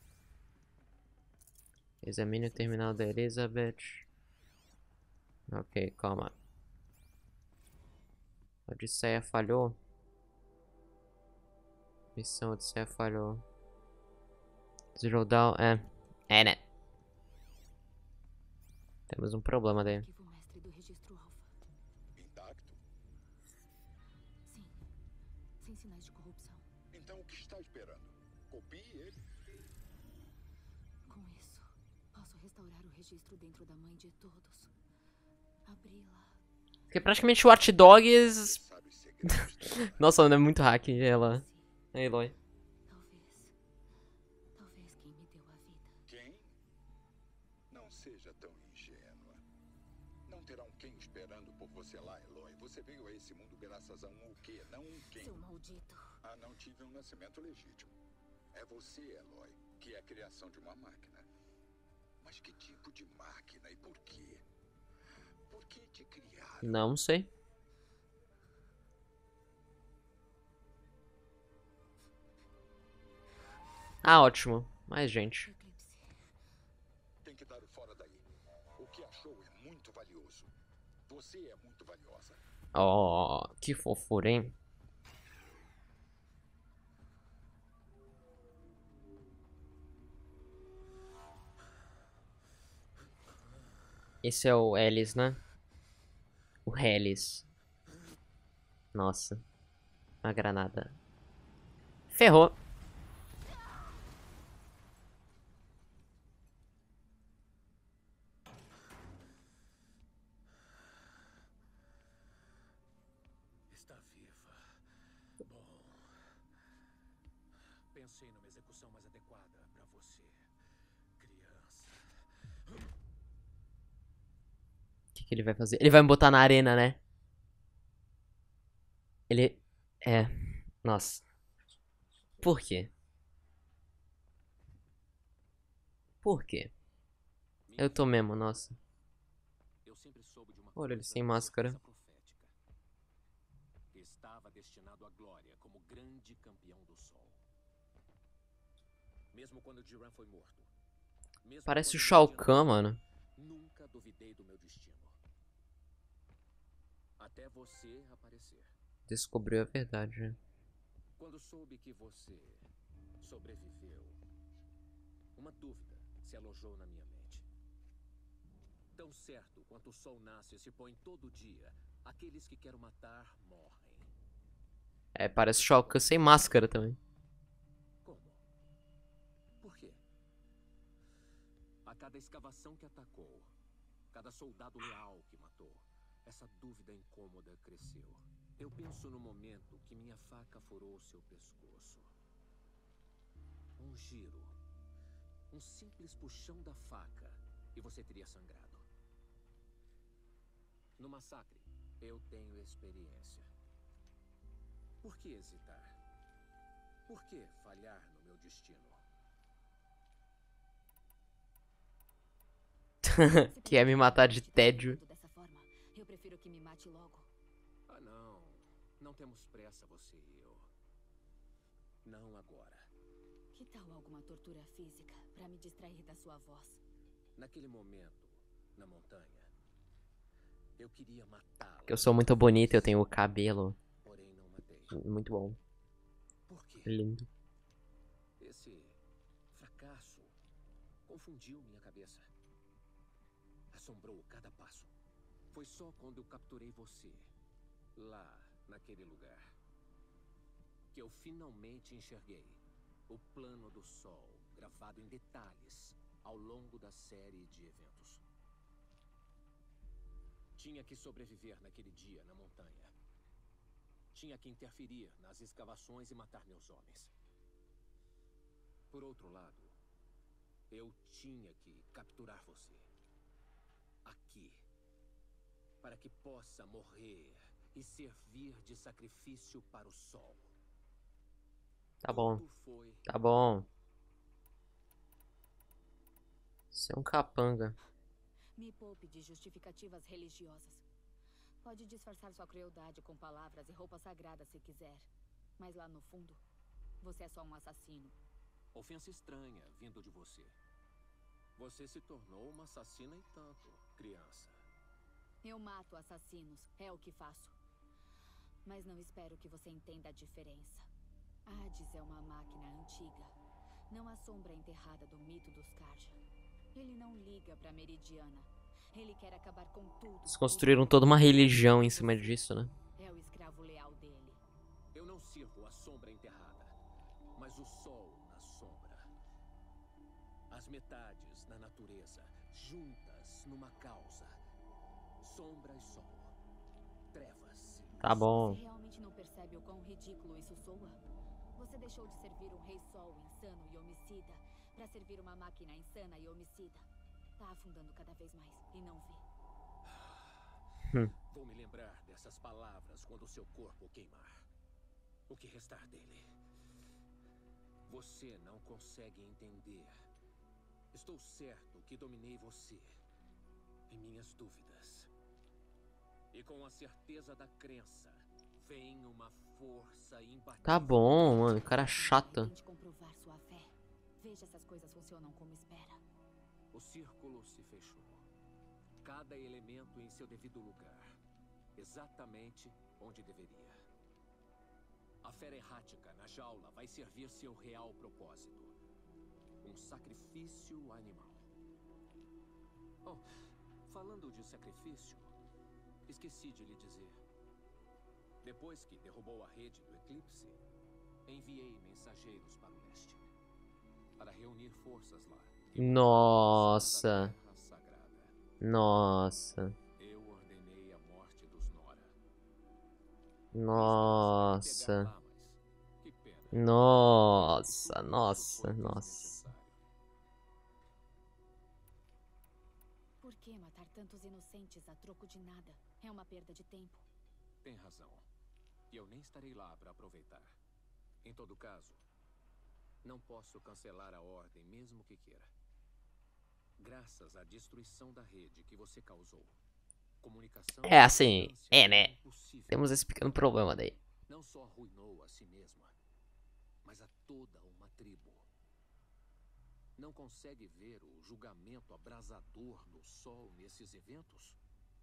Examine o terminal da Elizabeth. Ok, calma. Odisseia falhou. Missão Odisseia falhou. Zero down, é. É, né? Temos um problema daí. Arquivo mestre do registro alfa. Intacto? Sim. Sem sinais de corrupção. Então o que está esperando? Copie ele. Com isso, posso restaurar o registro dentro da mãe de todos. Abri-la. Porque praticamente o Watch Dogs. Sabe os segredos. Nossa, é muito hack ela. É, Eloy. Talvez. Talvez quem me deu a vida. Quem? Não seja tão ingênua. Não terá um quem esperando por você lá, Eloy. Você veio a esse mundo graças a um o quê, não um quem. Seu maldito. Ah, não tive um nascimento legítimo. É você, Eloy, que é a criação de uma máquina. Mas que tipo de máquina e por quê? Por que te criaram? Não sei. Ah, ótimo. Mais gente. Eclipse. Tem que dar o fora daí. O que achou é muito valioso. Você é muito valiosa. Oh, que fofura, hein? Esse é o Ellis, né? O Hellis. Nossa. Uma granada. Ferrou. Está viva. Bom. Pensei numa execução mais adequada para você, criança. O que, que ele vai fazer? Ele vai me botar na arena, né? Ele... É... Nossa. Por quê? Por quê? Eu tô mesmo, nossa. Eu sempre soube de uma Olha ele coisa sem com máscara. certeza profética. Estava destinado à glória como grande campeão do sol. Mesmo quando Jiran foi morto. Mesmo Parece o quando Shao Medina- Kahn, mano. Nunca duvidei do meu destino. Até você aparecer. Descobriu a verdade, né? Quando soube que você sobreviveu, uma dúvida se alojou na minha mente. Tão certo quanto o sol nasce e se põe todo dia, aqueles que quero matar morrem. É, parece o Shao Kahn sem máscara também. Como? Por quê? A cada escavação que atacou, cada soldado leal que matou, essa dúvida incômoda cresceu. Eu penso no momento que minha faca furou seu pescoço. Um giro. Um simples puxão da faca e você teria sangrado. No massacre, eu tenho experiência. Por que hesitar? Por que falhar no meu destino? Quer me matar de tédio. Dessa forma, eu prefiro que me mate logo. Ah, não. Não temos pressa, você e eu. Não agora. Que tal alguma tortura física pra me distrair da sua voz? Naquele momento, na montanha, eu queria matá-la. Eu sou muito bonita, eu tenho o cabelo. Porém, não matei. Muito bom. Por quê? Lindo. Esse fracasso confundiu minha cabeça. Assombrou cada passo. Foi só quando eu capturei você, lá naquele lugar, que eu finalmente enxerguei o plano do Sol, gravado em detalhes ao longo da série de eventos. Tinha que sobreviver naquele dia na montanha. Tinha que interferir nas escavações e matar meus homens. Por outro lado, eu tinha que capturar você. Aqui. Para que possa morrer e servir de sacrifício para o Sol. Tá bom. Tudo foi Tá bom. Você é um capanga. Me poupe de justificativas religiosas. Pode disfarçar sua crueldade com palavras e roupas sagradas se quiser. Mas lá no fundo, você é só um assassino. ofensa estranha vindo de você. Você se tornou uma assassina e tanto, criança. Eu mato assassinos, é o que faço. Mas não espero que você entenda a diferença. Hades é uma máquina antiga. Não a sombra enterrada do mito dos Karja. Ele não liga pra Meridiana. Ele quer acabar com tudo. Eles construíram toda uma religião em cima disso, né? É o escravo leal dele. Eu não sirvo a sombra enterrada, mas o sol na sombra. As metades na natureza, juntas numa causa. Sombra e sol. Trevas e luz. Tá bom. Você realmente não percebe o quão ridículo isso soa? Você deixou de servir um rei sol insano e homicida pra servir uma máquina insana e homicida. Tá afundando cada vez mais e não vê. Hum. Vou me lembrar dessas palavras quando seu corpo queimar. O que restar dele. Você não consegue entender. Estou certo que dominei você e minhas dúvidas. E com a certeza da crença, vem uma força imbatível. Tá bom, mano. Cara chato. Tente comprovar sua fé. Veja se as coisas funcionam como espera. O círculo se fechou. Cada elemento em seu devido lugar. Exatamente onde deveria. A fera errática na jaula vai servir seu real propósito. Um sacrifício animal. Oh, falando de sacrifício, esqueci de lhe dizer. Depois que derrubou a rede do eclipse, enviei mensageiros para o leste. Para reunir forças lá. Nossa. Nossa. Eu ordenei a morte dos Nora. Nossa. Nossa, nossa, nossa. Por que matar tantos inocentes a troco de nada? É uma perda de tempo. Tem razão. E eu nem estarei lá para aproveitar. Em todo caso, não posso cancelar a ordem mesmo que queira. Graças à destruição da rede que você causou. Comunicação É assim, é, né? impossível. Temos esse pequeno problema daí. Não só arruinou a si mesma, mas a toda uma tribo. Não consegue ver o julgamento abrasador do sol nesses eventos?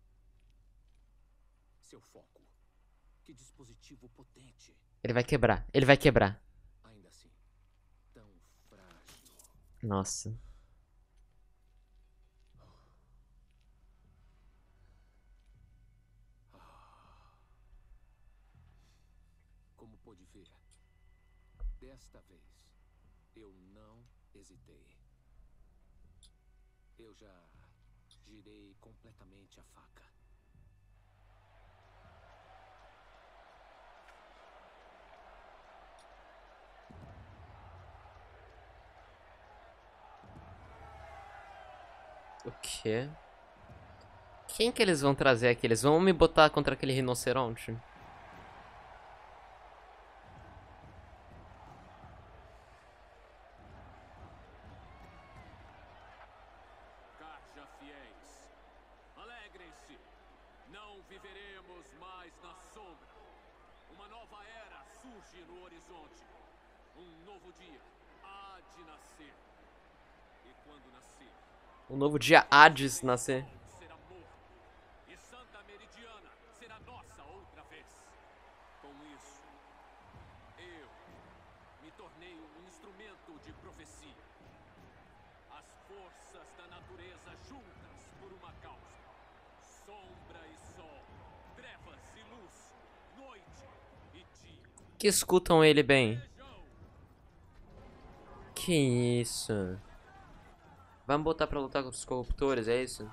Seu foco. Que dispositivo potente. Ele vai quebrar, ele vai quebrar. Ainda assim, tão frágil. Nossa. Como pôde ver, desta vez, eu não hesitei. Eu já girei completamente a faca. O quê? Quem que eles vão trazer aqui? Eles vão me botar contra aquele rinoceronte? Não viveremos mais na sombra. Uma nova era surge no horizonte. Um novo dia há de nascer. E quando nascer, Um novo dia há de nascer. será morto. E Santa Meridiana será nossa outra vez. Com isso, eu me tornei um instrumento de profecia. As forças da natureza juntas por uma causa. Sombra e sol, trevas e luz, noite e dia. Que escutam ele bem. Que isso? Vamos botar pra lutar contra os corruptores, é isso?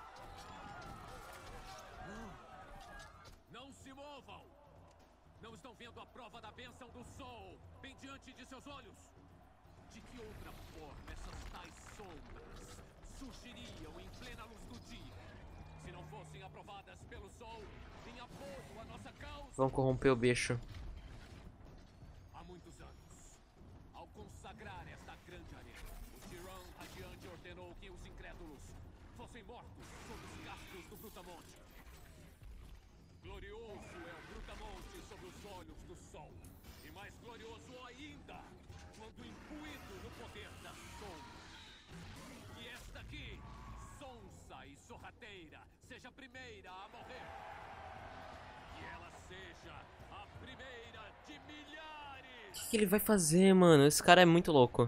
Não se movam! Não estão vendo a prova da bênção do sol bem diante de seus olhos? De que outra forma essas tais sombras surgiriam em plena luz do dia, se não fossem aprovadas pelo sol em apoio à nossa causa? Vamos corromper o bicho. Há muitos anos, ao consagrar esta grande arena, o Tirão Radiante ordenou que os incrédulos fossem mortos sob os cascos do Brutamonte. Glorioso é o Brutamonte sob os olhos do sol, e mais glorioso ainda quando imbuído no poder da sombra. E esta aqui, sonsa e sorrateira, seja a primeira a morrer. E ela seja a primeira de milhares. O que, que ele vai fazer, mano? Esse cara é muito louco.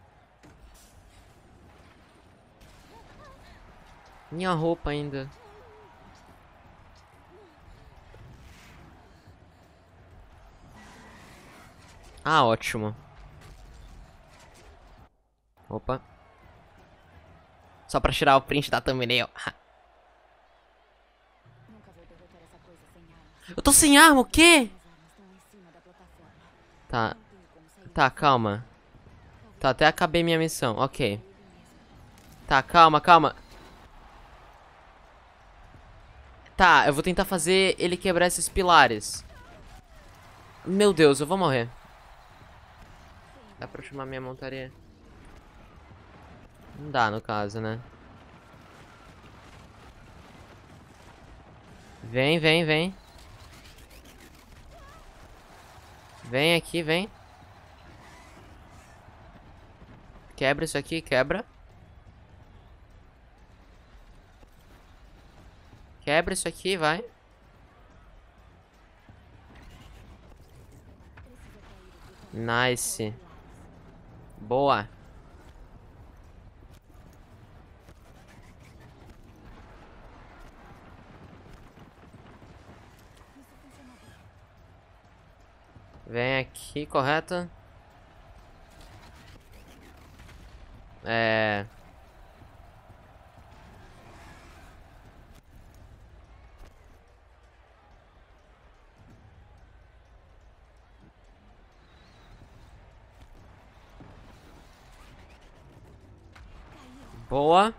Minha roupa ainda. Ah, ótimo. Opa. Só pra tirar o print da thumbnail. Nunca vou derrotar essa coisa sem armas. Eu tô sem arma, o quê? As armas estão em cima da plataforma. Tá. Não tenho como sair Tá, daqui. calma. Tá, até acabei minha missão. Ok. Ele mesmo. Tá, calma, calma. Tá, eu vou tentar fazer ele quebrar esses pilares. Meu Deus, eu vou morrer. Dá pra eu chamar minha montaria? Não dá, no caso, né? Vem, vem, vem. Vem aqui, vem. Quebra isso aqui, quebra. Quebra isso aqui, vai. Nice. Boa. Vem aqui, correto? É... Boa.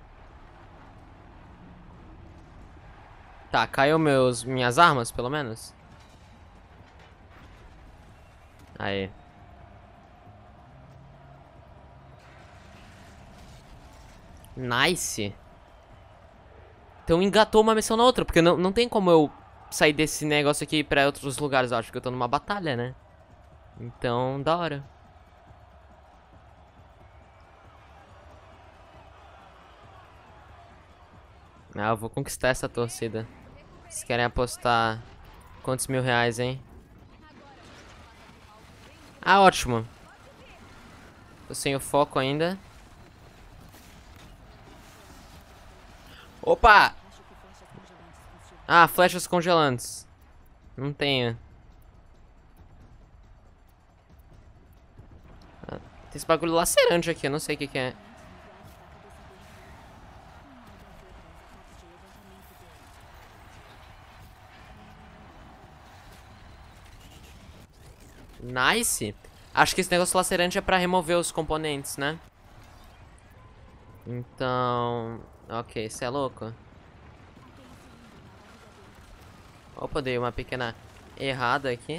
Tá, caiu meus, minhas armas, pelo menos. Aí. Nice. Então engatou uma missão na outra, porque não, não tem como eu sair desse negócio aqui pra outros lugares. Eu acho que eu tô numa batalha, né? Então, da hora. Ah, eu vou conquistar essa torcida. Vocês querem apostar quantos mil reais, hein? Ah, ótimo. Tô sem o foco ainda. Opa! Ah, flechas congelantes. Não tenho. Ah, tem esse bagulho lacerante aqui, eu não sei o que que é. Nice. Acho que esse negócio lacerante é pra remover os componentes, né? Então... Ok, você é louco? Opa, dei uma pequena errada aqui.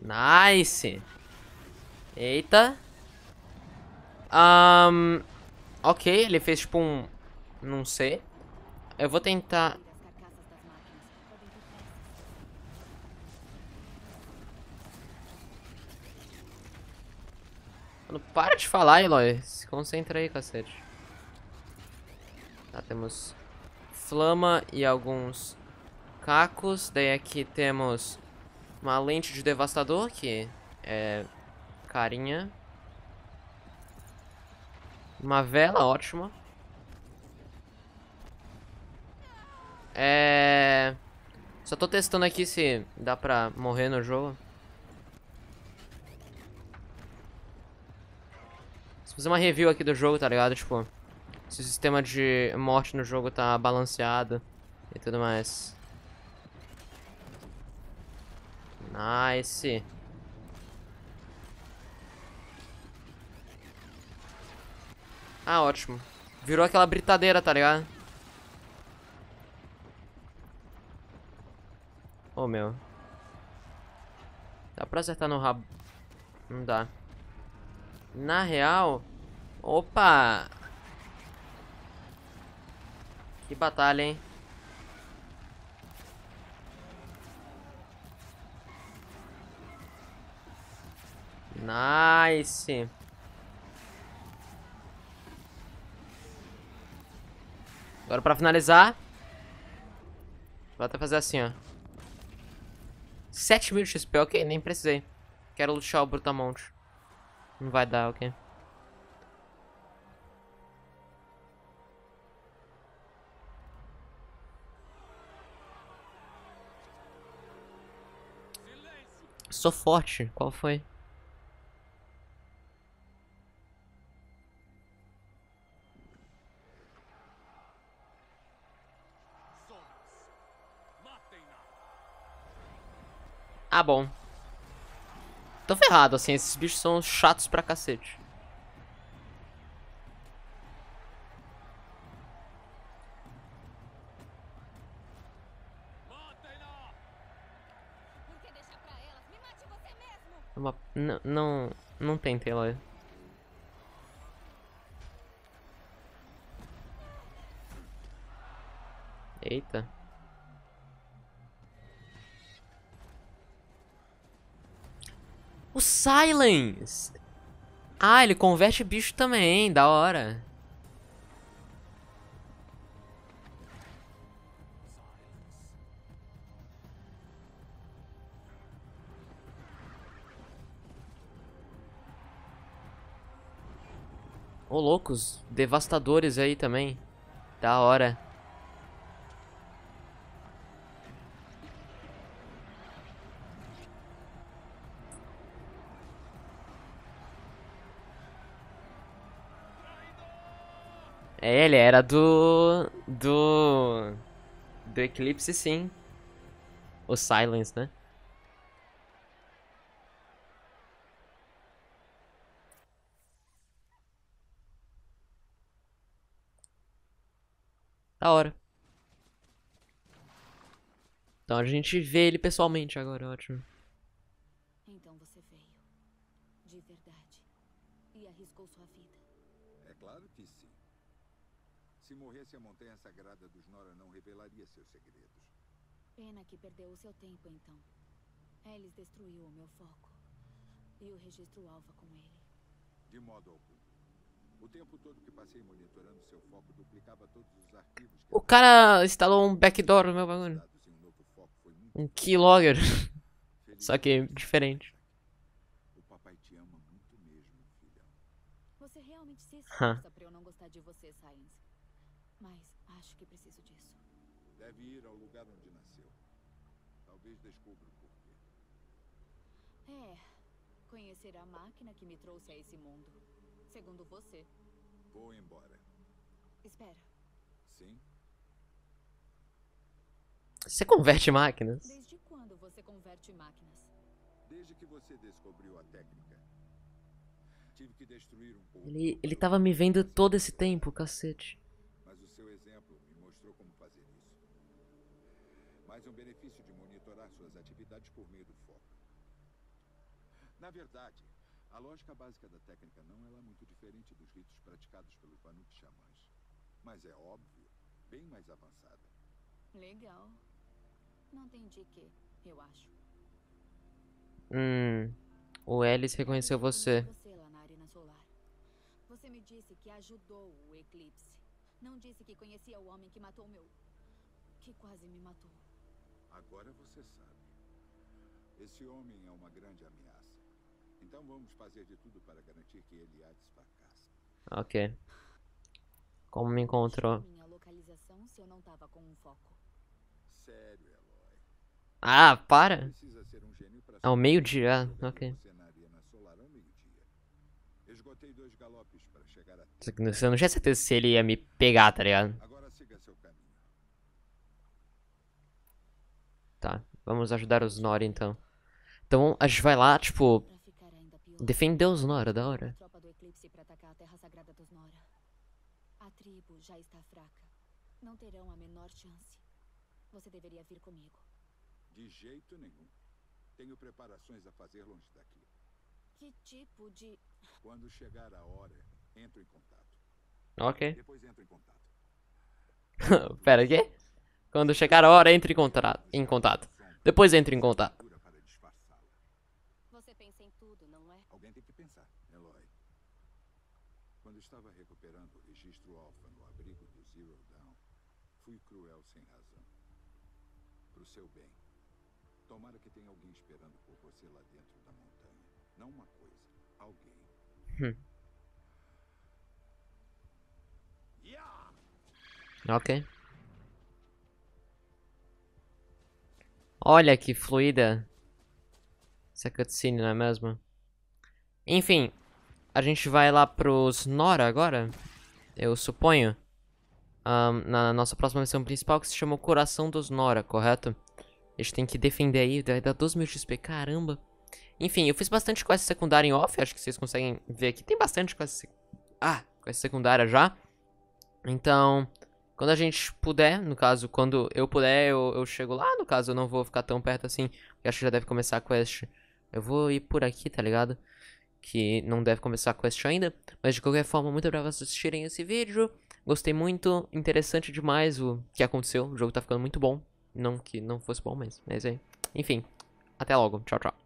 Nice. Eita. Um, ok, ele fez tipo um... Não sei. Eu vou tentar... Mano, para de falar, Eloy. Se concentra aí, cacete. Tá, temos... Flama e alguns... Cacos. Daí aqui temos... Uma lente de devastador, que é... Carinha. Uma vela, ótima. É... Só tô testando aqui se dá pra morrer no jogo. Vou fazer uma review aqui do jogo, tá ligado? Tipo, se o sistema de morte no jogo tá balanceado e tudo mais. Nice. Ah, ótimo. Virou aquela britadeira, tá ligado? Oh, meu. Dá pra acertar no rabo? Não dá. Na real... Opa! Que batalha, hein? Nice! Agora pra finalizar... Vou até fazer assim, ó. sete mil de X P, ok, nem precisei. Quero lutar o Brutamonte. Não vai dar, ok. Sou forte, qual foi? Ah, bom. Tô ferrado, assim, esses bichos são chatos pra cacete. Uma... Não, não, não tentei lá. Eita. O Silence! Ah, ele converte bicho também, da hora. Ô, loucos, devastadores aí também. Da hora. É, ele era do... Do... Do Eclipse, sim. O Silence, né? Da hora. Então a gente vê ele pessoalmente agora, ótimo. Então você veio. De verdade. E arriscou sua vida. É claro que sim. Se morresse, a Montanha Sagrada dos Nora não revelaria seus segredos. Pena que perdeu o seu tempo, então. Eles destruiu o meu foco. E o registro alfa com ele. De modo algum. O tempo todo que passei monitorando seu foco duplicava todos os arquivos que... O cara instalou um backdoor no meu bagulho. Um keylogger. Só que diferente. O papai te ama muito mesmo, filhão. Você realmente se esforça pra eu não gostar de você, Science. Mas acho que preciso disso. Deve ir ao lugar onde nasceu. Talvez descubra o porquê. É, conhecer a máquina que me trouxe a esse mundo. Segundo você. Vou embora. Espera. Sim? Você converte máquinas? Desde quando você converte máquinas? Desde que você descobriu a técnica. Tive que destruir um pouco. Ele, ele tava me vendo todo esse tempo, cacete. Mas o seu exemplo me mostrou como fazer isso. Mais um benefício de monitorar suas atividades por meio do foco. Na verdade, a lógica básica da técnica não é lá muito diferente dos ritos praticados pelos Banuk xamãs. Mas é óbvio, bem mais avançada. Legal. Não entendi que, eu acho. Hum. O Ellis reconheceu você. Você lá na Arena Solar. Você me disse que ajudou o Eclipse. Não disse que conhecia o homem que matou meu... que quase me matou. Agora você sabe. Esse homem é uma grande ameaça. Então vamos fazer de tudo para garantir que Eliades fracasse. Ok. Como me encontrou? Minha localização se eu não tava com um foco. Sério, Eloy. Ah, para! Precisa ser um gênio para Ao meio-dia, ah, ok. você na Arena Solar ao meio-dia. Esgotei dois galopes para chegar a Você não tinha certeza se ele ia me pegar, tá ligado? Agora siga seu caminho. Tá, vamos ajudar os Nora então. Então a gente vai lá, tipo, Pra ficar ainda pior, defender os Nora, da hora. a tropa do Eclipse pra atacar a Terra Sagrada dos Nora. A tribo já está fraca. Não terão a menor chance. Você deveria vir comigo. De jeito nenhum. Tenho preparações a fazer longe daqui. Que tipo de... Quando chegar a hora, entro em contato. Ok. Depois entro em contato. Pera, o quê? Quando chegar a hora, entre em contato. Em contato. Depois entre em contato. Para disfarçá-la. Você pensa em tudo, não é? Alguém tem que pensar, Eloy. Quando estava recuperando o registro alfa no abrigo do Zero Dawn, fui cruel sem razão. Pro seu bem. Tomara que tenha alguém esperando por você lá dentro da montanha. Não uma coisa, alguém. Hum. Ok. Olha que fluida essa cutscene, não é mesmo? Enfim, a gente vai lá pros Nora agora, eu suponho. Um, na nossa próxima missão principal, que se chama o Coração dos Nora, correto? A gente tem que defender aí, vai dar doze mil X P, caramba. Enfim, eu fiz bastante quest secundária em off, acho que vocês conseguem ver aqui. Tem bastante quest, sec... ah, quest secundária já. Então, quando a gente puder, no caso, quando eu puder, eu, eu chego lá. No caso, eu não vou ficar tão perto assim, porque acho que já deve começar a quest. Eu vou ir por aqui, tá ligado? Que não deve começar a quest ainda. Mas de qualquer forma, muito obrigado por vocês assistirem esse vídeo. Gostei muito, interessante demais o que aconteceu. O jogo tá ficando muito bom. Não que não fosse bom, mas é isso aí. Enfim, até logo. Tchau, tchau.